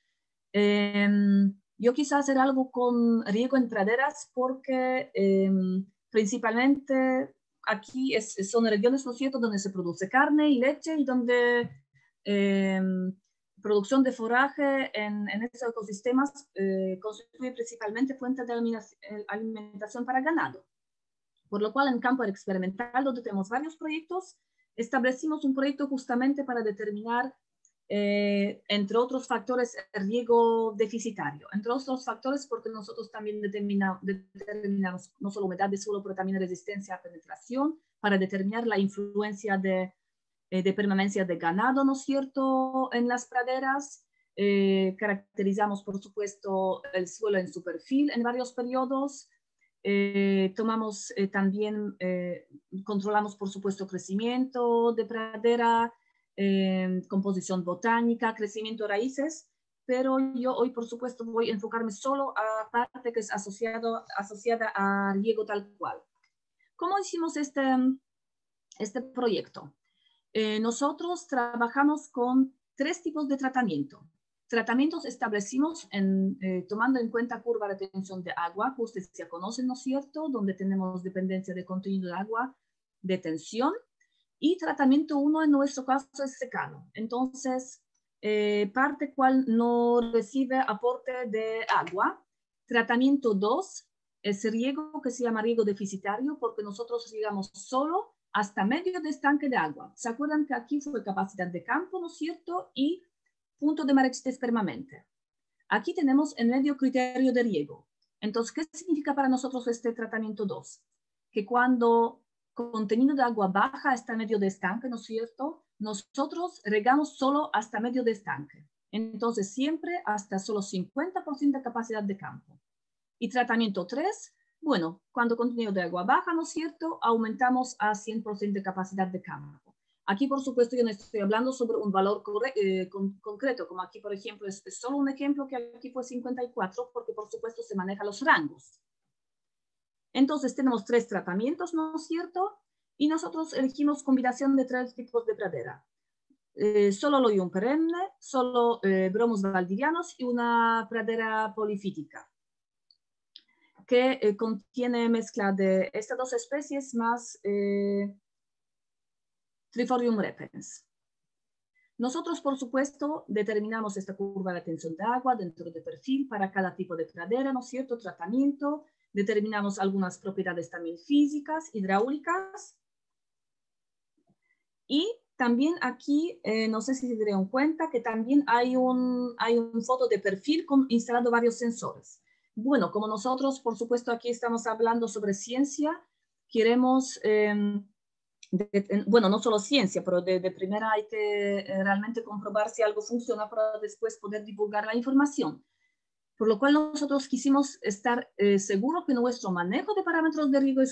yo quise hacer algo con riego en praderas porque principalmente aquí son regiones, ¿no es cierto?, donde se produce carne y leche y donde producción de forraje en estos ecosistemas constituye principalmente fuente de alimentación para ganado. Por lo cual, en campo experimental, donde tenemos varios proyectos, establecimos un proyecto justamente para determinar, entre otros factores, el riego deficitario. Entre otros factores, porque nosotros también determinamos no solo humedad de suelo, pero también resistencia a penetración, para determinar la influencia de de permanencia de ganado, ¿no es cierto?, en las praderas. Caracterizamos, por supuesto, el suelo en su perfil en varios periodos. Tomamos también, controlamos, por supuesto, crecimiento de pradera, composición botánica, crecimiento de raíces, pero yo hoy, por supuesto, voy a enfocarme solo a parte que es asociada a riego tal cual. ¿Cómo hicimos este proyecto? Nosotros trabajamos con 3 tipos de tratamiento. Tratamientos establecimos tomando en cuenta curva de retención de agua, que ustedes ya conocen, ¿no es cierto?, donde tenemos dependencia de contenido de agua, de tensión, y tratamiento 1 en nuestro caso es secano. Entonces, parte cual no recibe aporte de agua. Tratamiento 2 es riego que se llama riego deficitario, porque nosotros riegamos solo hasta medio de estanque de agua. ¿Se acuerdan que aquí fue capacidad de campo, ¿no es cierto?, y punto de marchites permanente? Aquí tenemos el medio criterio de riego. Entonces, ¿qué significa para nosotros este tratamiento 2? Que cuando contenido de agua baja hasta medio de estanque, ¿no es cierto?, nosotros regamos solo hasta medio de estanque. Entonces, siempre hasta solo 50% de capacidad de campo. Y tratamiento 3, bueno, cuando contenido de agua baja, ¿no es cierto?, aumentamos a 100% de capacidad de campo. Aquí, por supuesto, yo no estoy hablando sobre un valor concreto, como aquí, por ejemplo, es solo un ejemplo que aquí fue 54, porque, por supuesto, se manejan los rangos. Entonces, tenemos 3 tratamientos, ¿no es cierto?, y nosotros elegimos combinación de 3 tipos de pradera. Solo loión perenne, solo bromos valdivianos y una pradera polifítica, que contiene mezcla de estas 2 especies más Trifolium repens. Nosotros, por supuesto, determinamos esta curva de tensión de agua dentro de perfil para cada tipo de pradera, ¿no es cierto?, tratamiento. Determinamos algunas propiedades también físicas, hidráulicas. Y también aquí, no sé si se dieron cuenta que también hay un foto de perfil instalando varios sensores. Bueno, como nosotros, por supuesto, aquí estamos hablando sobre ciencia, queremos, bueno, no solo ciencia, pero de primera hay que realmente comprobar si algo funciona para después poder divulgar la información. Por lo cual nosotros quisimos estar seguros que nuestro manejo de parámetros de riego es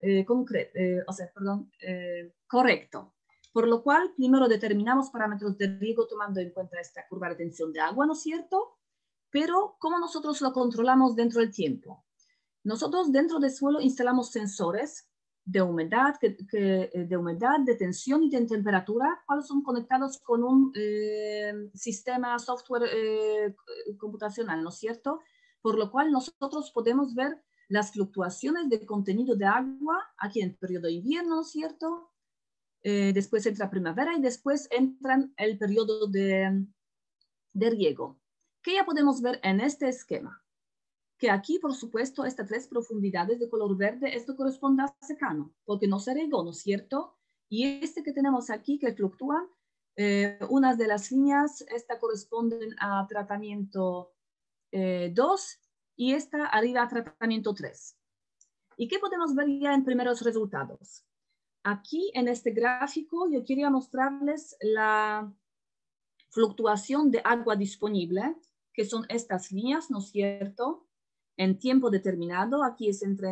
correcto. Por lo cual, primero determinamos parámetros de riego tomando en cuenta esta curva de tensión de agua, ¿no es cierto? Pero, ¿cómo nosotros lo controlamos dentro del tiempo? Nosotros dentro del suelo instalamos sensores de humedad, de tensión y de temperatura, cuales son conectados con un sistema software computacional, ¿no es cierto? Por lo cual nosotros podemos ver las fluctuaciones de contenido de agua aquí en el periodo de invierno, ¿no es cierto? Después entra primavera y después entra el periodo de riego. ¿Qué ya podemos ver en este esquema? Que aquí, por supuesto, estas 3 profundidades de color verde, esto corresponde a secano, porque no se regó, ¿no es cierto? Y este que tenemos aquí, que fluctúan, unas de las líneas, esta corresponden a tratamiento 2 y esta arriba a tratamiento 3. ¿Y qué podemos ver ya en primeros resultados? Aquí, en este gráfico, yo quería mostrarles la fluctuación de agua disponible, que son estas líneas, ¿no es cierto?, en tiempo determinado. Aquí es entre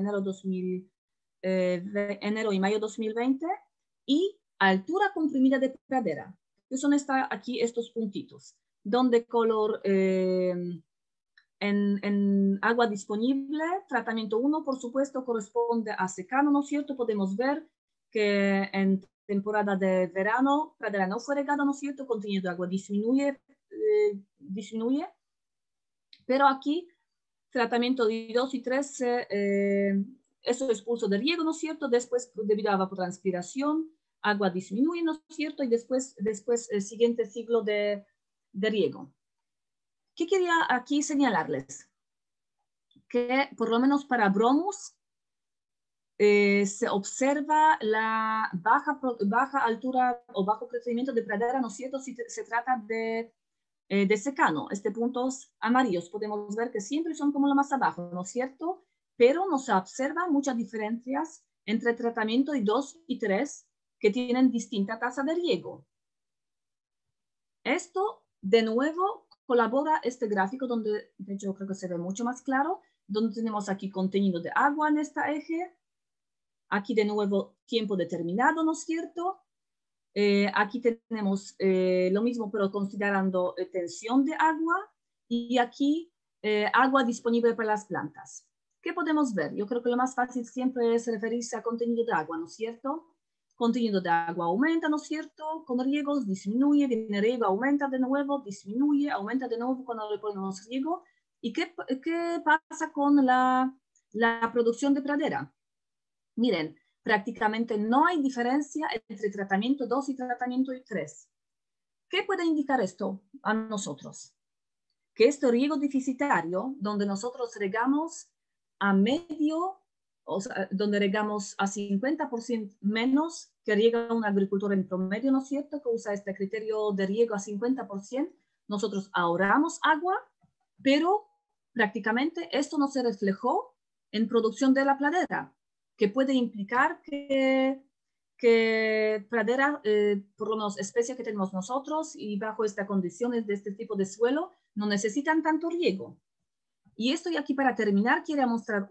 enero y mayo 2020, y altura comprimida de pradera, que son aquí estos puntitos, donde color en agua disponible, tratamiento 1, por supuesto, corresponde a secano, ¿no es cierto? Podemos ver que en temporada de verano, pradera no fue regada, ¿no es cierto? Contenido de agua disminuye, pero aquí tratamiento 2 y 3, eso es pulso de riego, ¿no es cierto? Después, debido a evapotranspiración, agua disminuye, ¿no es cierto? Y después el siguiente ciclo de riego. ¿Qué quería aquí señalarles? Que por lo menos para Bromus se observa la baja altura o bajo crecimiento de pradera, ¿no es cierto? Si se trata de secano. Puntos amarillos podemos ver que siempre son como lo más abajo, ¿no es cierto? Pero no se observan muchas diferencias entre tratamiento 2 y 3 que tienen distinta tasa de riego. Esto, de nuevo, colabora este gráfico donde, de hecho, creo que se ve mucho más claro, donde tenemos aquí contenido de agua en esta eje, aquí de nuevo tiempo determinado, ¿no es cierto? Aquí tenemos lo mismo, pero considerando tensión de agua, y aquí agua disponible para las plantas. ¿Qué podemos ver? Yo creo que lo más fácil siempre es referirse a contenido de agua, ¿no es cierto? Contenido de agua aumenta, ¿no es cierto? Con riegos disminuye, viene riego, aumenta de nuevo, disminuye, aumenta de nuevo cuando le ponemos riego. ¿Y qué pasa con la producción de pradera? Miren, prácticamente no hay diferencia entre tratamiento 2 y tratamiento 3. ¿Qué puede indicar esto a nosotros? Que este riego deficitario, donde nosotros regamos a medio, o sea, donde regamos a 50% menos que riega un agricultor en promedio, ¿no es cierto? Que usa este criterio de riego a 50%, nosotros ahorramos agua, pero prácticamente esto no se reflejó en producción de la pradera, que puede implicar que pradera, por lo menos especie que tenemos nosotros y bajo estas condiciones de este tipo de suelo, no necesitan tanto riego. Y esto, y aquí para terminar, quiero mostrar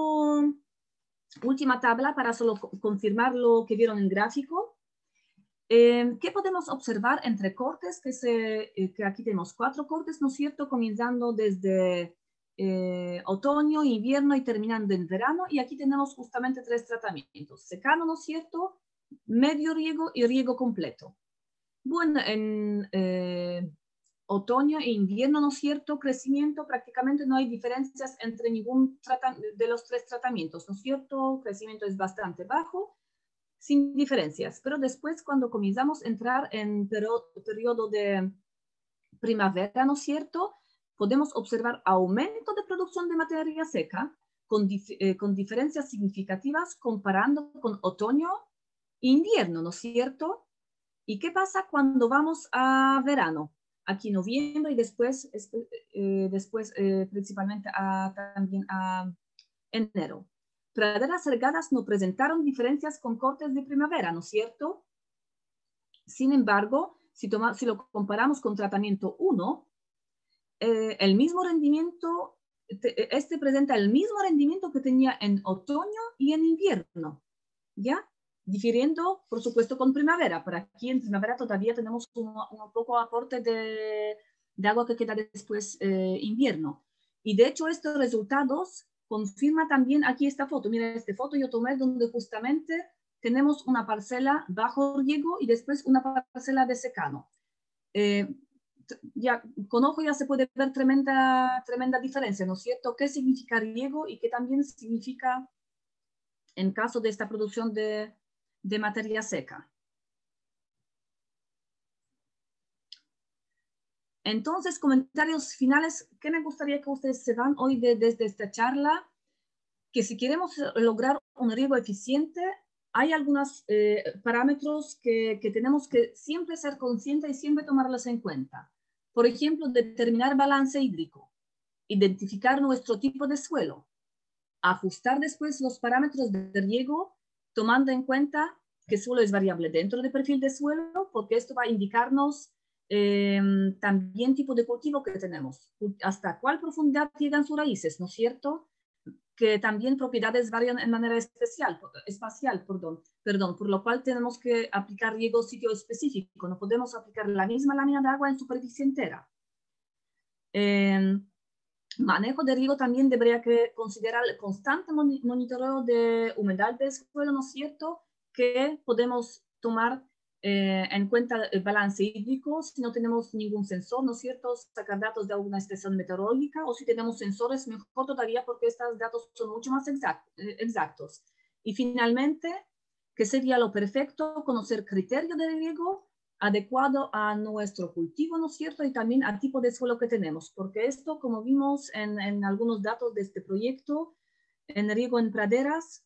última tabla para solo confirmar lo que vieron en el gráfico. ¿Qué podemos observar entre cortes? Que aquí tenemos 4 cortes, ¿no es cierto? Comenzando desde otoño, invierno y terminando en verano. Y aquí tenemos justamente 3 tratamientos. Secano, ¿no es cierto? Medio riego y riego completo. Bueno, en otoño e invierno, ¿no es cierto? Crecimiento, prácticamente no hay diferencias entre ningún de los 3 tratamientos, ¿no es cierto? Crecimiento es bastante bajo, sin diferencias. Pero después, cuando comenzamos a entrar en periodo de primavera, ¿no es cierto? Podemos observar aumento de producción de materia seca con diferencias significativas comparando con otoño e invierno, ¿no es cierto? ¿Y qué pasa cuando vamos a verano? Aquí noviembre y después principalmente también a enero. Praderas regadas no presentaron diferencias con cortes de primavera, ¿no es cierto? Sin embargo, si lo comparamos con tratamiento 1, el mismo rendimiento, presenta el mismo rendimiento que tenía en otoño y en invierno, ¿ya? Difiriendo, por supuesto, con primavera. Por aquí en primavera todavía tenemos un poco aporte de agua que queda después invierno. Y de hecho estos resultados confirma también aquí esta foto. Mira, esta foto yo tomé donde justamente tenemos una parcela bajo riego y después una parcela de secano. Ya con ojo ya se puede ver tremenda diferencia, ¿no es cierto? ¿Qué significa riego y qué también significa en caso de esta producción de materia seca? Entonces, comentarios finales, ¿qué me gustaría que ustedes se van hoy desde esta charla? Que si queremos lograr un riego eficiente, hay algunos parámetros que tenemos que siempre ser conscientes y siempre tomarlos en cuenta. Por ejemplo, determinar balance hídrico, identificar nuestro tipo de suelo, ajustar después los parámetros de riego, tomando en cuenta que el suelo es variable dentro del perfil de suelo, porque esto va a indicarnos también tipo de cultivo que tenemos, hasta cuál profundidad llegan sus raíces, ¿no es cierto? Que también propiedades varían en manera espacial, por lo cual tenemos que aplicar riego sitio específico, no podemos aplicar la misma lámina de agua en superficie entera. Manejo de riego también debería que considerar el constante monitoreo de humedad del suelo, ¿no es cierto? Que podemos tomar en cuenta el balance hídrico si no tenemos ningún sensor, ¿no es cierto? Sacar datos de alguna estación meteorológica, o si tenemos sensores, mejor todavía porque estos datos son mucho más exactos. Y finalmente, ¿qué sería lo perfecto? Conocer criterio de riego adecuado a nuestro cultivo, ¿no es cierto? Y también al tipo de suelo que tenemos, porque esto, como vimos en algunos datos de este proyecto, en riego en praderas,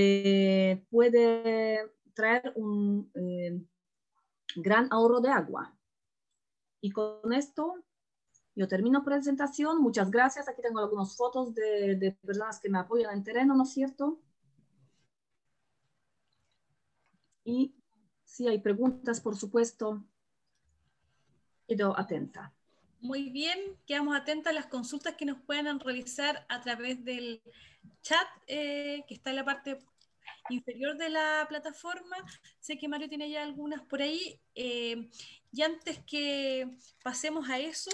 puede traer un gran ahorro de agua. Y con esto yo termino presentación. Muchas gracias. Aquí tengo algunas fotos de personas que me apoyan en terreno, ¿no es cierto? Y Si hay preguntas, por supuesto, quedo atenta. Muy bien, quedamos atentas a las consultas que nos puedan realizar a través del chat que está en la parte inferior de la plataforma. Sé que Mario tiene ya algunas por ahí. Y antes que pasemos a eso,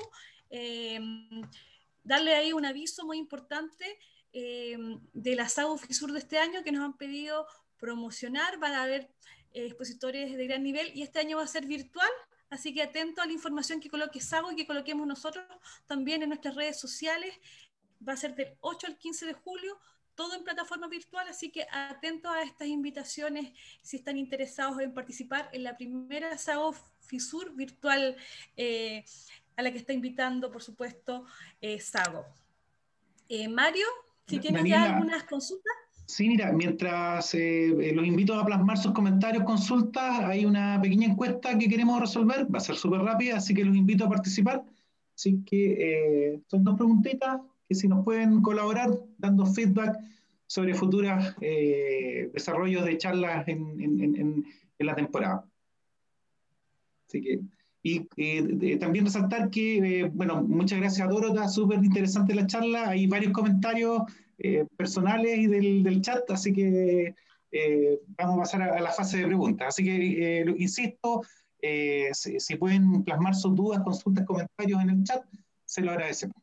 darle ahí un aviso muy importante de la SAO FISUR de este año que nos han pedido promocionar. Van a haber expositores de gran nivel y este año va a ser virtual. Así que atento a la información que coloque SAGO y que coloquemos nosotros también en nuestras redes sociales. Va a ser del 8 al 15 de julio, todo en plataforma virtual, así que atentos a estas invitaciones si están interesados en participar en la primera SAGO FISUR virtual a la que está invitando, por supuesto, SAGO. Mario, si tienes Daniela, ya algunas consultas. Sí, mira, mientras los invito a plasmar sus comentarios, consultas, hay una pequeña encuesta que queremos resolver, va a ser súper rápida, así que los invito a participar. Así que son 2 preguntitas que si nos pueden colaborar dando feedback sobre futuros desarrollos de charlas en la temporada. Así que, y también resaltar que, bueno, muchas gracias a Dorota, súper interesante la charla, hay varios comentarios personales y del chat, así que vamos a pasar a la fase de preguntas. Así que, insisto, si pueden plasmar sus dudas, consultas, comentarios en el chat, se lo agradecemos.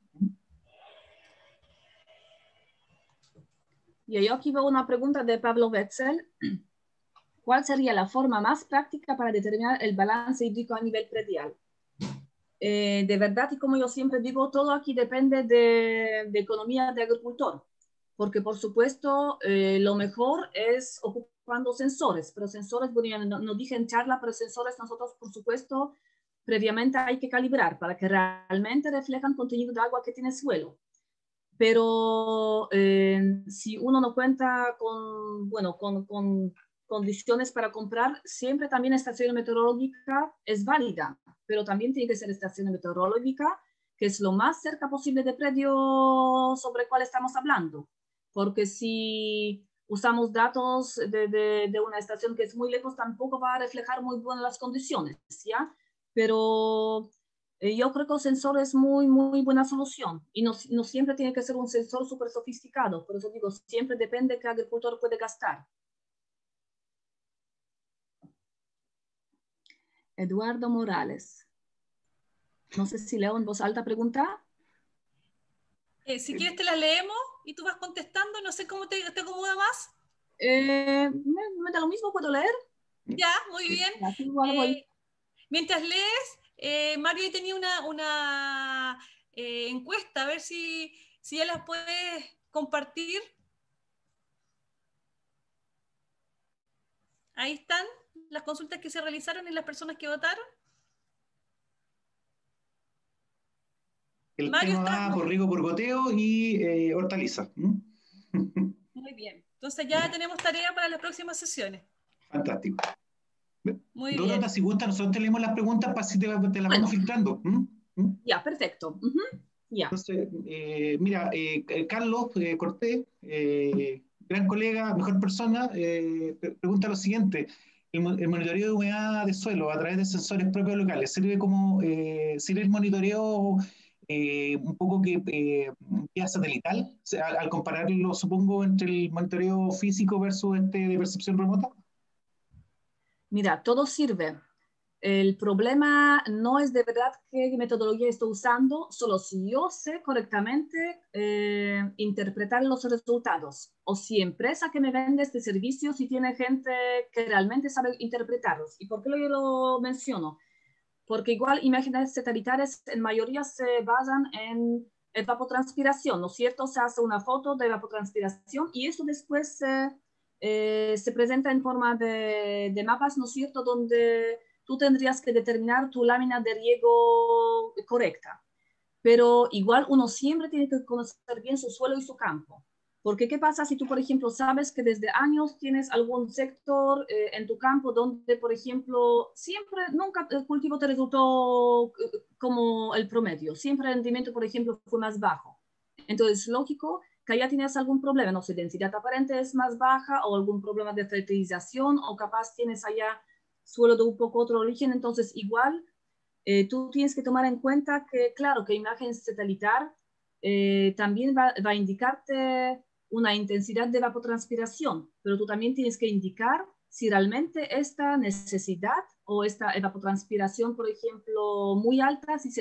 Y yo aquí veo una pregunta de Pablo Wetzel. ¿Cuál sería la forma más práctica para determinar el balance hídrico a nivel predial? De verdad, y como yo siempre digo, todo aquí depende de economía de agricultor, porque por supuesto lo mejor es ocupando sensores, pero sensores, bueno, no dije en charla, pero sensores nosotros por supuesto previamente hay que calibrar para que realmente reflejan contenido de agua que tiene suelo. Pero si uno no cuenta con, bueno, con condiciones para comprar, siempre también estación meteorológica es válida, pero también tiene que ser estación meteorológica que es lo más cerca posible de predio sobre el cual estamos hablando, porque si usamos datos de una estación que es muy lejos, tampoco va a reflejar muy buenas las condiciones, ¿ya? Pero yo creo que el sensor es muy buena solución y no siempre tiene que ser un sensor súper sofisticado, por eso digo, siempre depende de qué agricultor puede gastar. Eduardo Morales. No sé si leo en voz alta pregunta. Si quieres te la leemos y tú vas contestando, no sé cómo te acomoda más. Me da lo mismo, ¿puedo leer? Ya, muy bien. Mientras lees, Mario tenía una encuesta, a ver si ya las puedes compartir. Ahí están las consultas que se realizaron y las personas que votaron. El tema va por riego por goteo y hortaliza. Muy bien. Entonces ya tenemos tarea para las próximas sesiones. Fantástico. Muy Dorota, bien. si gusta, nosotros te leemos las preguntas para si te las vamos filtrando. Ya, perfecto. Ya. Entonces, mira, Carlos Cortés, gran colega, mejor persona, pregunta lo siguiente. El monitoreo de humedad de suelo a través de sensores propios locales sirve el monitoreo un poco que vía satelital, o sea, al compararlo, supongo, entre el monitoreo físico versus de percepción remota? Mira, todo sirve. El problema no es de verdad qué metodología estoy usando, solo si yo sé correctamente interpretar los resultados o si empresa que me vende este servicio, si tiene gente que realmente sabe interpretarlos. ¿Y por qué yo lo menciono? Porque igual imágenes satelitales en mayoría se basan en evapotranspiración, ¿no es cierto? Se hace una foto de evapotranspiración y eso después se presenta en forma de mapas, ¿no es cierto?, donde tú tendrías que determinar tu lámina de riego correcta. Pero igual uno siempre tiene que conocer bien su suelo y su campo. Porque ¿qué pasa si tú, por ejemplo, sabes que desde años tienes algún sector en tu campo donde, por ejemplo, nunca el cultivo te resultó como el promedio? Siempre el rendimiento, por ejemplo, fue más bajo. Entonces, lógico que allá tienes algún problema, no sé, densidad aparente es más baja o algún problema de fertilización o capaz tienes allá suelo de un poco otro origen, entonces igual tú tienes que tomar en cuenta que, claro, que imagen satelital también va a indicarte una intensidad de evapotranspiración, pero tú también tienes que indicar si realmente esta necesidad o esta evapotranspiración, por ejemplo, muy alta, si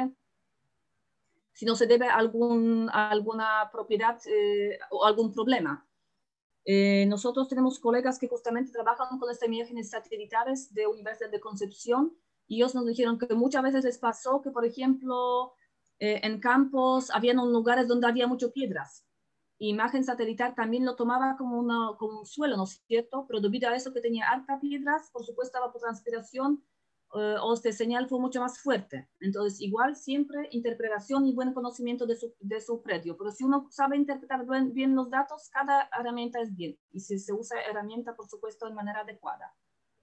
no se debe a alguna propiedad o algún problema. Nosotros tenemos colegas que justamente trabajan con estas imágenes satelitales de Universidad de Concepción y ellos nos dijeron que muchas veces les pasó que, por ejemplo, en campos habían lugares donde había muchas piedras. Imagen satelital también lo tomaba como un suelo, ¿no es cierto? Pero debido a eso que tenía hartas piedras, por supuesto, la evapotranspiración o este señal fue mucho más fuerte. Entonces, igual siempre interpretación y buen conocimiento de su predio. Pero si uno sabe interpretar bien los datos, cada herramienta es bien. Y si se usa herramienta, por supuesto, de manera adecuada.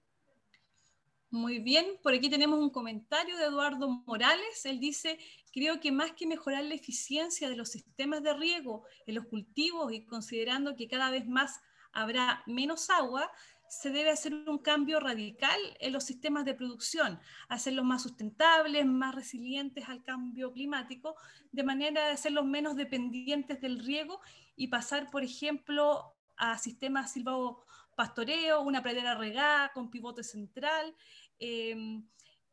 Muy bien, por aquí tenemos un comentario de Eduardo Morales. Él dice, creo que más que mejorar la eficiencia de los sistemas de riego en los cultivos y considerando que cada vez más habrá menos agua, se debe hacer un cambio radical en los sistemas de producción, hacerlos más sustentables, más resilientes al cambio climático, de manera de hacerlos menos dependientes del riego y pasar, por ejemplo, a sistemas silvopastoreo, una pradera regada con pivote central. Y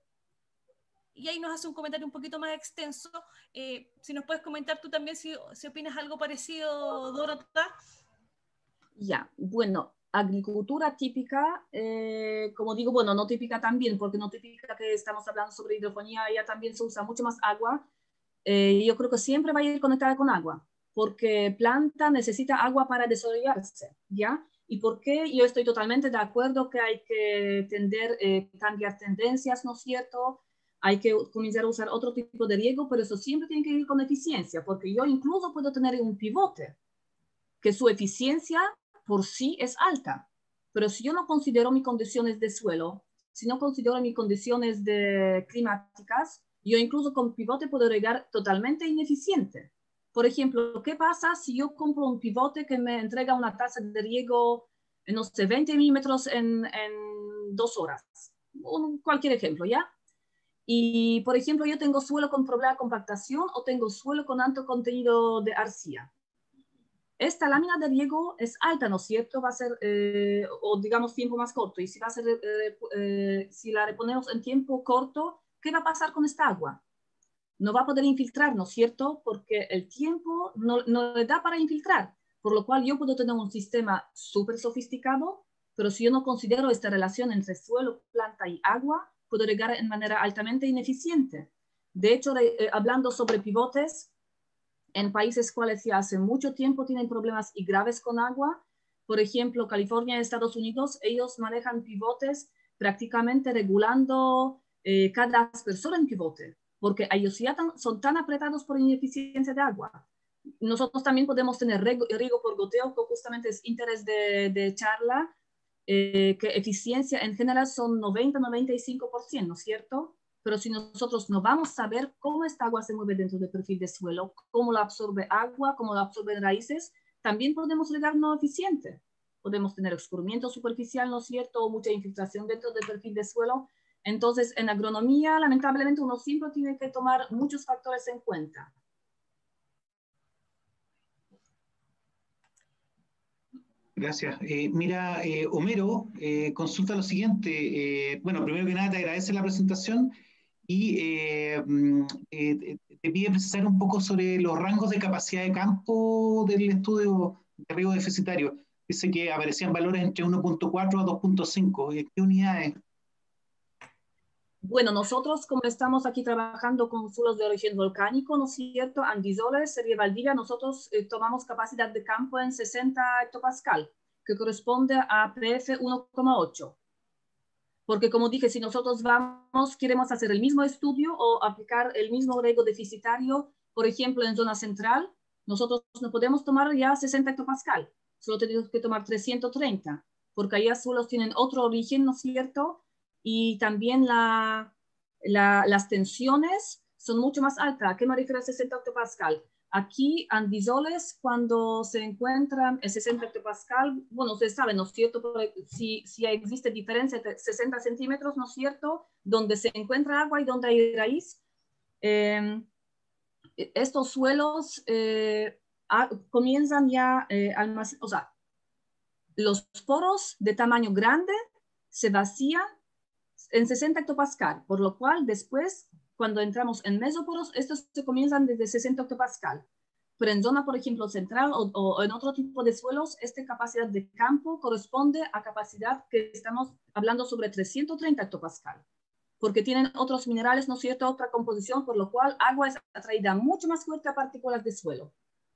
ahí nos hace un comentario un poquito más extenso. Si nos puedes comentar tú también si opinas algo parecido, Dorota. Ya, bueno, agricultura típica, como digo, bueno, no típica también, porque no típica que estamos hablando sobre hidroponía, ya también se usa mucho más agua. Yo creo que siempre va a ir conectada con agua, porque planta necesita agua para desarrollarse, ¿ya? ¿Y por qué? Yo estoy totalmente de acuerdo que hay que cambiar tendencias, ¿no es cierto? Hay que comenzar a usar otro tipo de riego, pero eso siempre tiene que ir con eficiencia, porque yo incluso puedo tener un pivote, que su eficiencia por sí es alta, pero si yo no considero mis condiciones de suelo, si no considero mis condiciones climáticas, yo incluso con pivote puedo regar totalmente ineficiente. Por ejemplo, ¿qué pasa si yo compro un pivote que me entrega una tasa de riego, no sé, 20 milímetros en 2 horas? Cualquier ejemplo, ¿ya? Y, por ejemplo, yo tengo suelo con problema de compactación o tengo suelo con alto contenido de arcilla. Esta lámina de riego es alta, ¿no es cierto? Va a ser, o digamos, tiempo más corto. Y si, va a ser, si la reponemos en tiempo corto, ¿qué va a pasar con esta agua? No va a poder infiltrar, ¿no es cierto? Porque el tiempo no le da para infiltrar. Por lo cual yo puedo tener un sistema súper sofisticado, pero si yo no considero esta relación entre suelo, planta y agua, puedo regar en manera altamente ineficiente. De hecho, hablando sobre pivotes, en países cuales ya hace mucho tiempo tienen problemas y graves con agua, por ejemplo, California y Estados Unidos, ellos manejan pivotes prácticamente regulando cada aspersor en pivote, porque ellos ya son tan apretados por ineficiencia de agua. Nosotros también podemos tener riego por goteo, que justamente es interés de charla, que eficiencia en general son 90-95%, ¿no es cierto? Pero si nosotros no vamos a saber cómo esta agua se mueve dentro del perfil de suelo, cómo la absorbe agua, cómo la absorben raíces, también podemos regar no eficiente. Podemos tener escurrimiento superficial, ¿no es cierto? O mucha infiltración dentro del perfil de suelo. Entonces, en agronomía, lamentablemente, uno siempre tiene que tomar muchos factores en cuenta. Gracias. Mira, Homero, consulta lo siguiente. Bueno, primero que nada, te agradece la presentación y te pide precisar un poco sobre los rangos de capacidad de campo del estudio de riego deficitario. Dice que aparecían valores entre 1.4 a 2.5. ¿Qué unidades? Bueno, nosotros como estamos aquí trabajando con suelos de origen volcánico, ¿no es cierto? Andizoles, Serie Valdivia, nosotros tomamos capacidad de campo en 60 hectopascal, que corresponde a PF 1,8. Porque como dije, si nosotros queremos hacer el mismo estudio o aplicar el mismo riego deficitario, por ejemplo, en zona central, nosotros no podemos tomar ya 60 hectopascal, solo tenemos que tomar 330, porque allá suelos tienen otro origen, ¿no es cierto? Y también las tensiones son mucho más altas. ¿A qué me refiero a 60 hectopascal? Aquí, andisoles, cuando se encuentran en 60 hectopascal, bueno, ustedes saben, ¿no es cierto? Si existe diferencia entre 60 centímetros, ¿no es cierto? Donde se encuentra agua y donde hay raíz. Estos suelos comienzan ya o sea, los poros de tamaño grande se vacían en 60 hectopascal, por lo cual después, cuando entramos en mesoporos, estos se comienzan desde 60 hectopascal. Pero en zona, por ejemplo, central o en otro tipo de suelos, esta capacidad de campo corresponde a capacidad que estamos hablando sobre 330 hectopascal, porque tienen otros minerales, ¿no es cierto?, otra composición, por lo cual agua es atraída mucho más fuerte a partículas de suelo.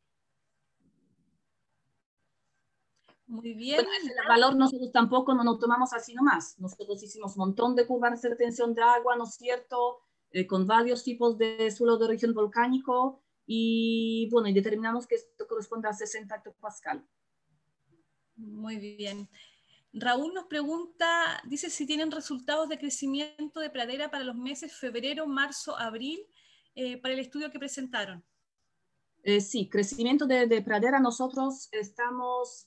Muy bien. Bueno, ese valor nosotros tampoco no nos tomamos así nomás. Nosotros hicimos un montón de curvas de retención de agua, ¿no es cierto?, con varios tipos de suelo de origen volcánico, y bueno, y determinamos que esto corresponde a 60 hectopascal. Muy bien. Raúl nos pregunta, dice si tienen resultados de crecimiento de pradera para los meses febrero, marzo, abril, para el estudio que presentaron. Sí, crecimiento de pradera, nosotros estamos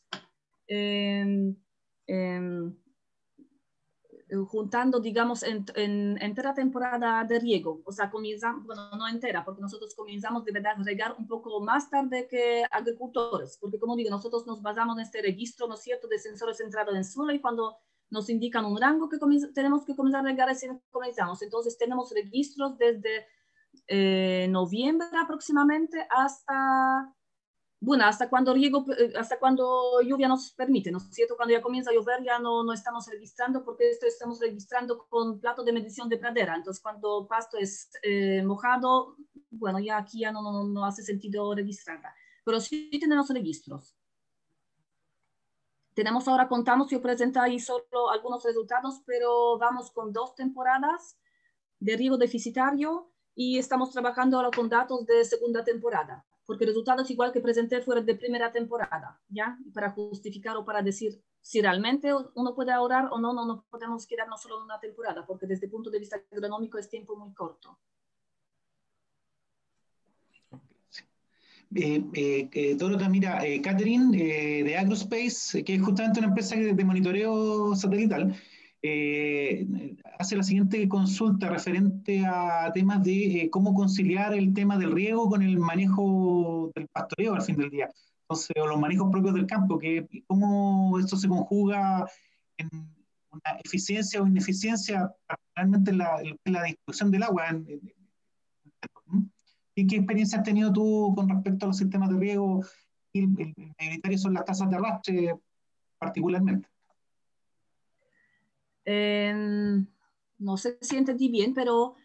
juntando, digamos, en entera temporada de riego. O sea, comenzamos, bueno, no entera, porque nosotros comenzamos de verdad a regar un poco más tarde que agricultores, porque como digo, nosotros nos basamos en este registro, ¿no es cierto?, de sensores centrados en suelo, y cuando nos indican un rango que tenemos que comenzar a regar, así comenzamos. Entonces tenemos registros desde noviembre aproximadamente hasta... Bueno, hasta cuando lluvia nos permite, ¿no es cierto? Cuando ya comienza a llover ya no estamos registrando, porque esto estamos registrando con plato de medición de pradera. Entonces, cuando pasto es mojado, bueno, ya aquí ya no hace sentido registrarla. Pero sí tenemos registros. Tenemos ahora, contamos, yo presenté ahí solo algunos resultados, pero vamos con 2 temporadas de riego deficitario y estamos trabajando ahora con datos de segunda temporada, porque resultados igual que presenté fueron de primera temporada, ¿ya? Para justificar o para decir si realmente uno puede ahorrar o no podemos quedarnos solo en una temporada, porque desde el punto de vista agronómico es tiempo muy corto. Dorota, mira, Catherine de Agrospace, que es justamente una empresa de monitoreo satelital, hace la siguiente consulta referente a temas de cómo conciliar el tema del riego con el manejo del pastoreo al fin del día. Entonces, o los manejos propios del campo, que cómo esto se conjuga en una eficiencia o ineficiencia, particularmente en la distribución del agua. ¿Y qué experiencia has tenido tú con respecto a los sistemas de riego? Y el mayoritario son las tasas de arrastre, particularmente. No sé si entendí bien, pero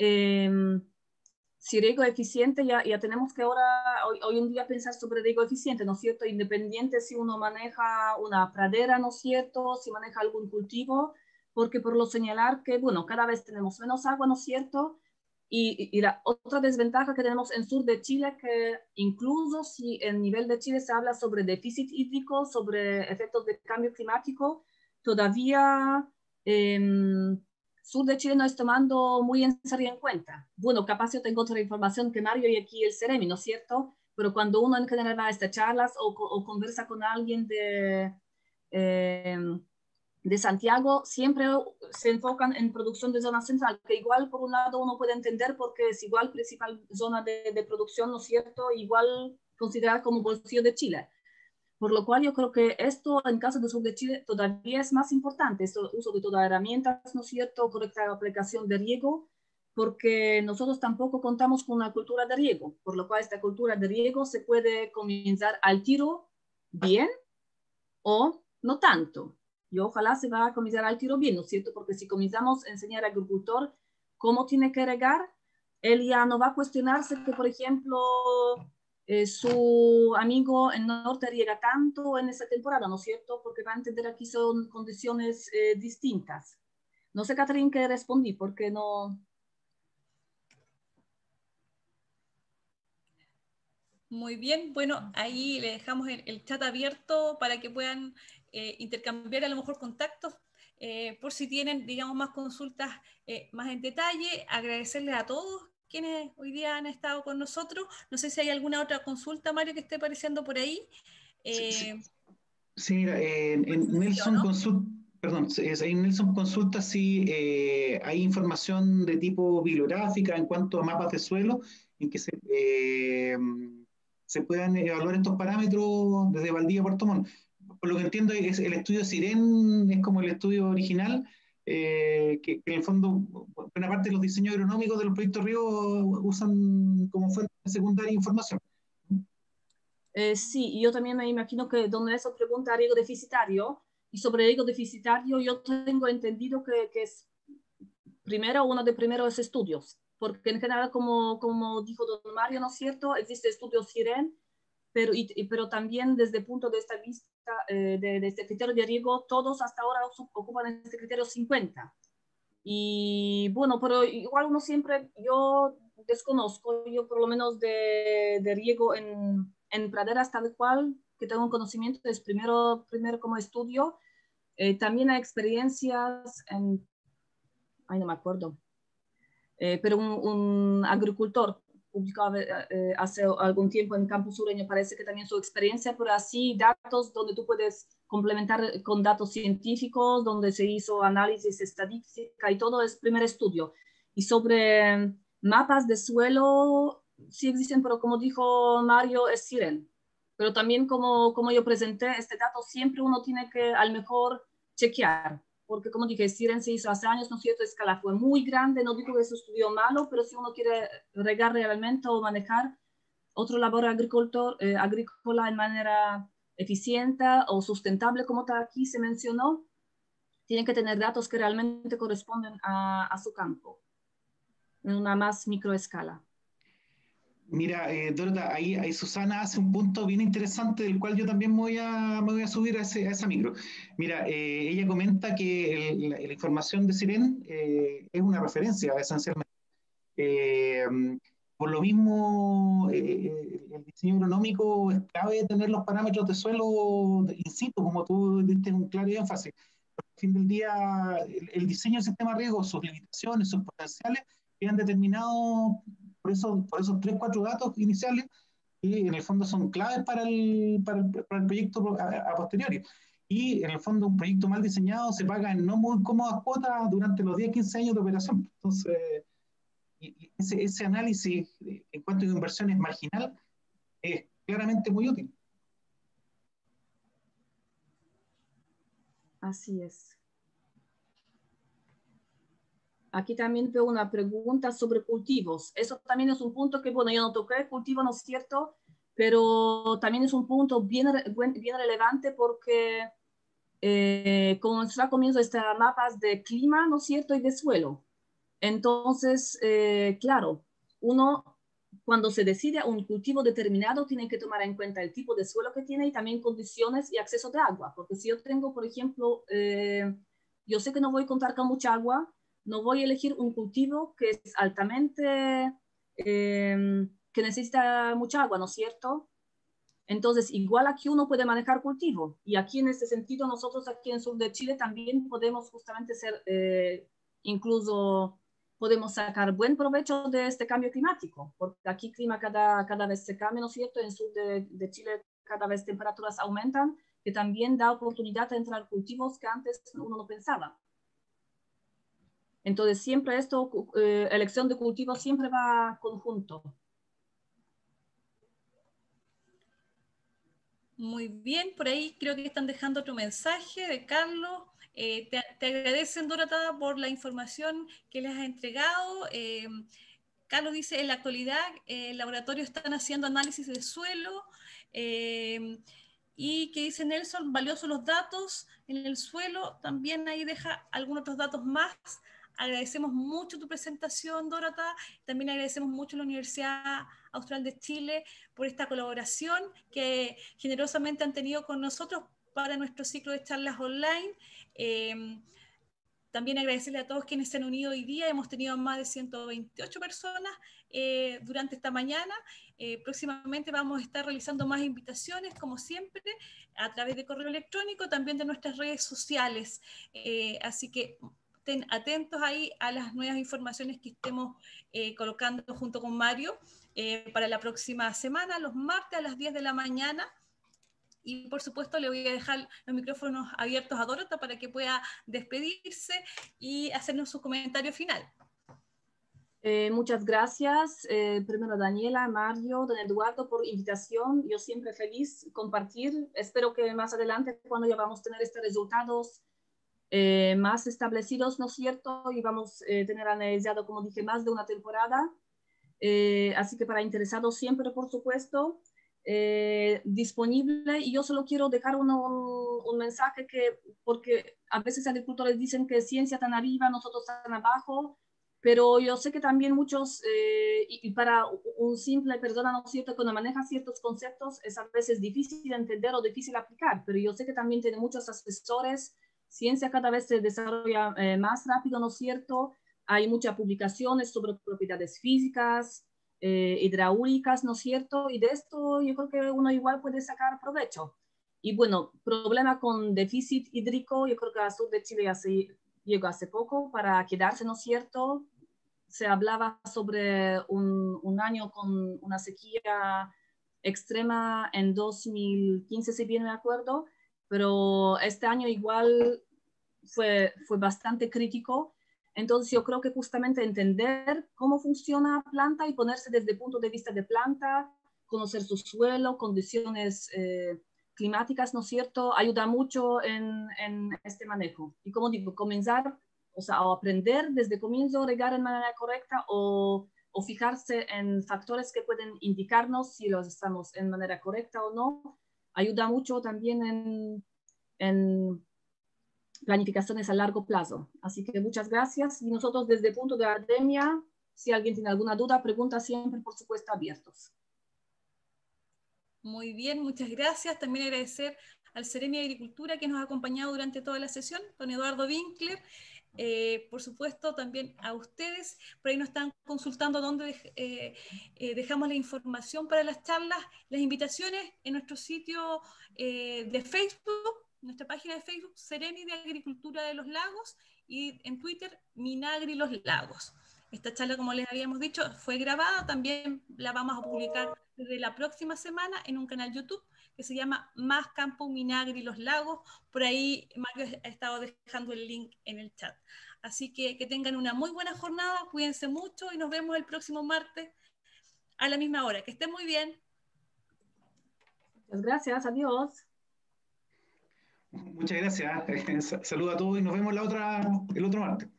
si riego eficiente, ya tenemos que ahora, hoy en día, pensar sobre riego eficiente, ¿no es cierto? Independiente si uno maneja una pradera, ¿no es cierto? Si maneja algún cultivo, porque por lo señalar que, bueno, cada vez tenemos menos agua, ¿no es cierto? Y la otra desventaja que tenemos en sur de Chile, que incluso si en nivel de Chile se habla sobre déficit hídrico, sobre efectos de cambio climático, todavía sur de Chile no es tomando muy en serio en cuenta. Bueno, capaz yo tengo otra información que Mario y aquí el Ceremi, ¿no es cierto? Pero cuando uno en general va a estas charlas o conversa con alguien de Santiago, siempre se enfocan en producción de zona central, que igual por un lado uno puede entender porque es igual principal zona de producción, ¿no es cierto? Igual considerada como bolsillo de Chile. Por lo cual yo creo que esto en caso del sur de Chile todavía es más importante, esto, uso de todas las herramientas, ¿no es cierto? Correcta aplicación de riego, porque nosotros tampoco contamos con una cultura de riego, por lo cual esta cultura de riego se puede comenzar al tiro bien o no tanto. Y ojalá se va a comenzar al tiro bien, ¿no es cierto? Porque si comenzamos a enseñar al agricultor cómo tiene que regar, él ya no va a cuestionarse que, por ejemplo, su amigo en norte riega tanto en esa temporada, ¿no es cierto? Porque va a entender aquí son condiciones distintas. No sé, Catherine, qué respondí, porque no... Muy bien, bueno, ahí le dejamos el chat abierto para que puedan intercambiar a lo mejor contactos por si tienen, digamos, más consultas más en detalle. Agradecerles a todos quienes hoy día han estado con nosotros. No sé si hay alguna otra consulta, Mario, que esté apareciendo por ahí. Sí, mira, en Nelson ¿no? en Nelson Consulta sí hay información de tipo bibliográfica en cuanto a mapas de suelo, en que se puedan evaluar estos parámetros desde Valdivia a Puerto Montt. Por lo que entiendo, el estudio SIREN es como el estudio original, que en el fondo, buena parte de los diseños agronómicos de los proyectos ríos usan como fuente secundaria información. Sí, yo también me imagino que donde eso pregunta riego deficitario, y sobre riego deficitario yo tengo entendido que es primero uno de primeros estudios, porque en general, como dijo don Mario, ¿no es cierto? Existe estudio SIREN, pero también desde el punto de vista de este criterio de riego, todos hasta ahora ocupan este criterio 50. Y bueno, pero igual uno siempre, yo desconozco, yo por lo menos de riego en praderas tal cual, que tengo un conocimiento, es primero como estudio. También hay experiencias ay, no me acuerdo, pero un agricultor publicado hace algún tiempo en Campus Sureño, parece que también su experiencia, pero así datos donde tú puedes complementar con datos científicos, donde se hizo análisis estadística y todo es primer estudio. Y sobre mapas de suelo, sí existen, pero como dijo Mario, es SIREN. Pero también como yo presenté, este dato siempre uno tiene que al mejor chequear, porque como dije, SIREN se hizo hace años, ¿no es cierto? La escala fue muy grande, no digo que es un estudio malo, pero si uno quiere regar realmente o manejar otro labor agrícola en manera eficiente o sustentable, como aquí se mencionó, tienen que tener datos que realmente corresponden a su campo, en una más microescala. Mira, Dorota, ahí Susana hace un punto bien interesante del cual yo también me voy a subir a esa micro. Mira, ella comenta que la información de SIREN es una referencia esencialmente. Eh, por lo mismo, el diseño agronómico es clave tener los parámetros de suelo in situ, como tú diste un claro énfasis. Al fin del día, el diseño del sistema de riego, sus limitaciones, sus potenciales, quedan determinados por esos 3, 4 datos iniciales que en el fondo son claves para el proyecto a posteriori. Y en el fondo un proyecto mal diseñado se paga en no muy cómodas cuotas durante los 10, 15 años de operación. Entonces, ese análisis en cuanto a inversión es marginal, es claramente muy útil. Así es. Aquí también veo una pregunta sobre cultivos. Eso también es un punto que, bueno, yo no toqué cultivo, ¿no es cierto? Pero también es un punto bien relevante porque, como está comienzo, están mapas de clima, ¿no es cierto? Y de suelo. Entonces, claro, uno cuando se decide a un cultivo determinado tiene que tomar en cuenta el tipo de suelo que tiene y también condiciones y acceso de agua. Porque si yo tengo, por ejemplo, yo sé que no voy a contar con mucha agua, no voy a elegir un cultivo que es altamente, que necesita mucha agua, ¿no es cierto? Entonces, igual aquí uno puede manejar cultivo. Y aquí en este sentido, nosotros aquí en el sur de Chile también podemos justamente ser, incluso podemos sacar buen provecho de este cambio climático, porque aquí el clima cada vez se cambia, ¿no es cierto? En el sur de Chile cada vez temperaturas aumentan, que también da oportunidad de entrar cultivos que antes uno no pensaba. Entonces, siempre esto, elección de cultivos siempre va conjunto. Muy bien, por ahí creo que están dejando otro mensaje de Carlos. Te agradecen, Dorota, por la información que les has entregado. Carlos dice, en la actualidad, el laboratorio están haciendo análisis de suelo y que dice Nelson, valiosos los datos en el suelo. También ahí deja algunos otros datos más. Agradecemos mucho tu presentación, Dorota. También agradecemos mucho a la Universidad Austral de Chile por esta colaboración que generosamente han tenido con nosotros para nuestro ciclo de charlas online. También agradecerle a todos quienes se han unido hoy día. Hemos tenido más de 128 personas durante esta mañana. Próximamente vamos a estar realizando más invitaciones, como siempre, a través de correo electrónico, también de nuestras redes sociales. Así que estén atentos ahí a las nuevas informaciones que estemos colocando junto con Mario para la próxima semana, los martes a las 10 de la mañana. Y por supuesto le voy a dejar los micrófonos abiertos a Dorota para que pueda despedirse y hacernos su comentario final. Muchas gracias, primero Daniela, Mario, don Eduardo, por invitación. Yo siempre feliz compartir. Espero que más adelante, cuando ya vamos a tener estos resultados más establecidos, ¿no es cierto? Y vamos a tener analizado, como dije, más de una temporada. Así que para interesados siempre, por supuesto, disponible. Y yo solo quiero dejar un mensaje porque a veces agricultores dicen que ciencia están arriba, nosotros están abajo. Pero yo sé que también muchos, y para un simple persona, ¿no es cierto?, cuando maneja ciertos conceptos es a veces difícil de entender o difícil de aplicar, pero yo sé que también tiene muchos asesores, ciencia cada vez se desarrolla más rápido, ¿no es cierto? Hay muchas publicaciones sobre propiedades físicas, hidráulicas, ¿no es cierto? Y de esto yo creo que uno igual puede sacar provecho. Y bueno, problema con déficit hídrico, yo creo que al sur de Chile ya llegó hace poco para quedarse, ¿no es cierto? Se hablaba sobre un año con una sequía extrema en 2015, si bien me acuerdo, pero este año igual fue bastante crítico. Entonces yo creo que justamente entender cómo funciona la planta y ponerse desde el punto de vista de planta, conocer su suelo, condiciones climáticas, ¿no es cierto?, ayuda mucho en este manejo. Y como digo, comenzar, o sea, o aprender desde el comienzo, regar en manera correcta o fijarse en factores que pueden indicarnos si los estamos en manera correcta o no, ayuda mucho también en planificaciones a largo plazo. Así que muchas gracias. Y nosotros desde el punto de academia, si alguien tiene alguna duda, pregunta siempre, por supuesto, abiertos. Muy bien, muchas gracias. También agradecer al Ceremi de Agricultura que nos ha acompañado durante toda la sesión, don Eduardo Winkler. Por supuesto, también a ustedes. Por ahí nos están consultando dónde dejamos la información para las charlas, las invitaciones en nuestro sitio de Facebook, nuestra página de Facebook, Ceremi de Agricultura de los Lagos, y en Twitter, Minagri Los Lagos. Esta charla, como les habíamos dicho, fue grabada, también la vamos a publicar desde la próxima semana en un canal YouTube que se llama Más Campo Minagri Los Lagos. Por ahí Mario ha estado dejando el link en el chat. Así que tengan una muy buena jornada, cuídense mucho y nos vemos el próximo martes a la misma hora. Que estén muy bien. Muchas gracias, adiós. Muchas gracias. Saludos a todos y nos vemos el otro martes.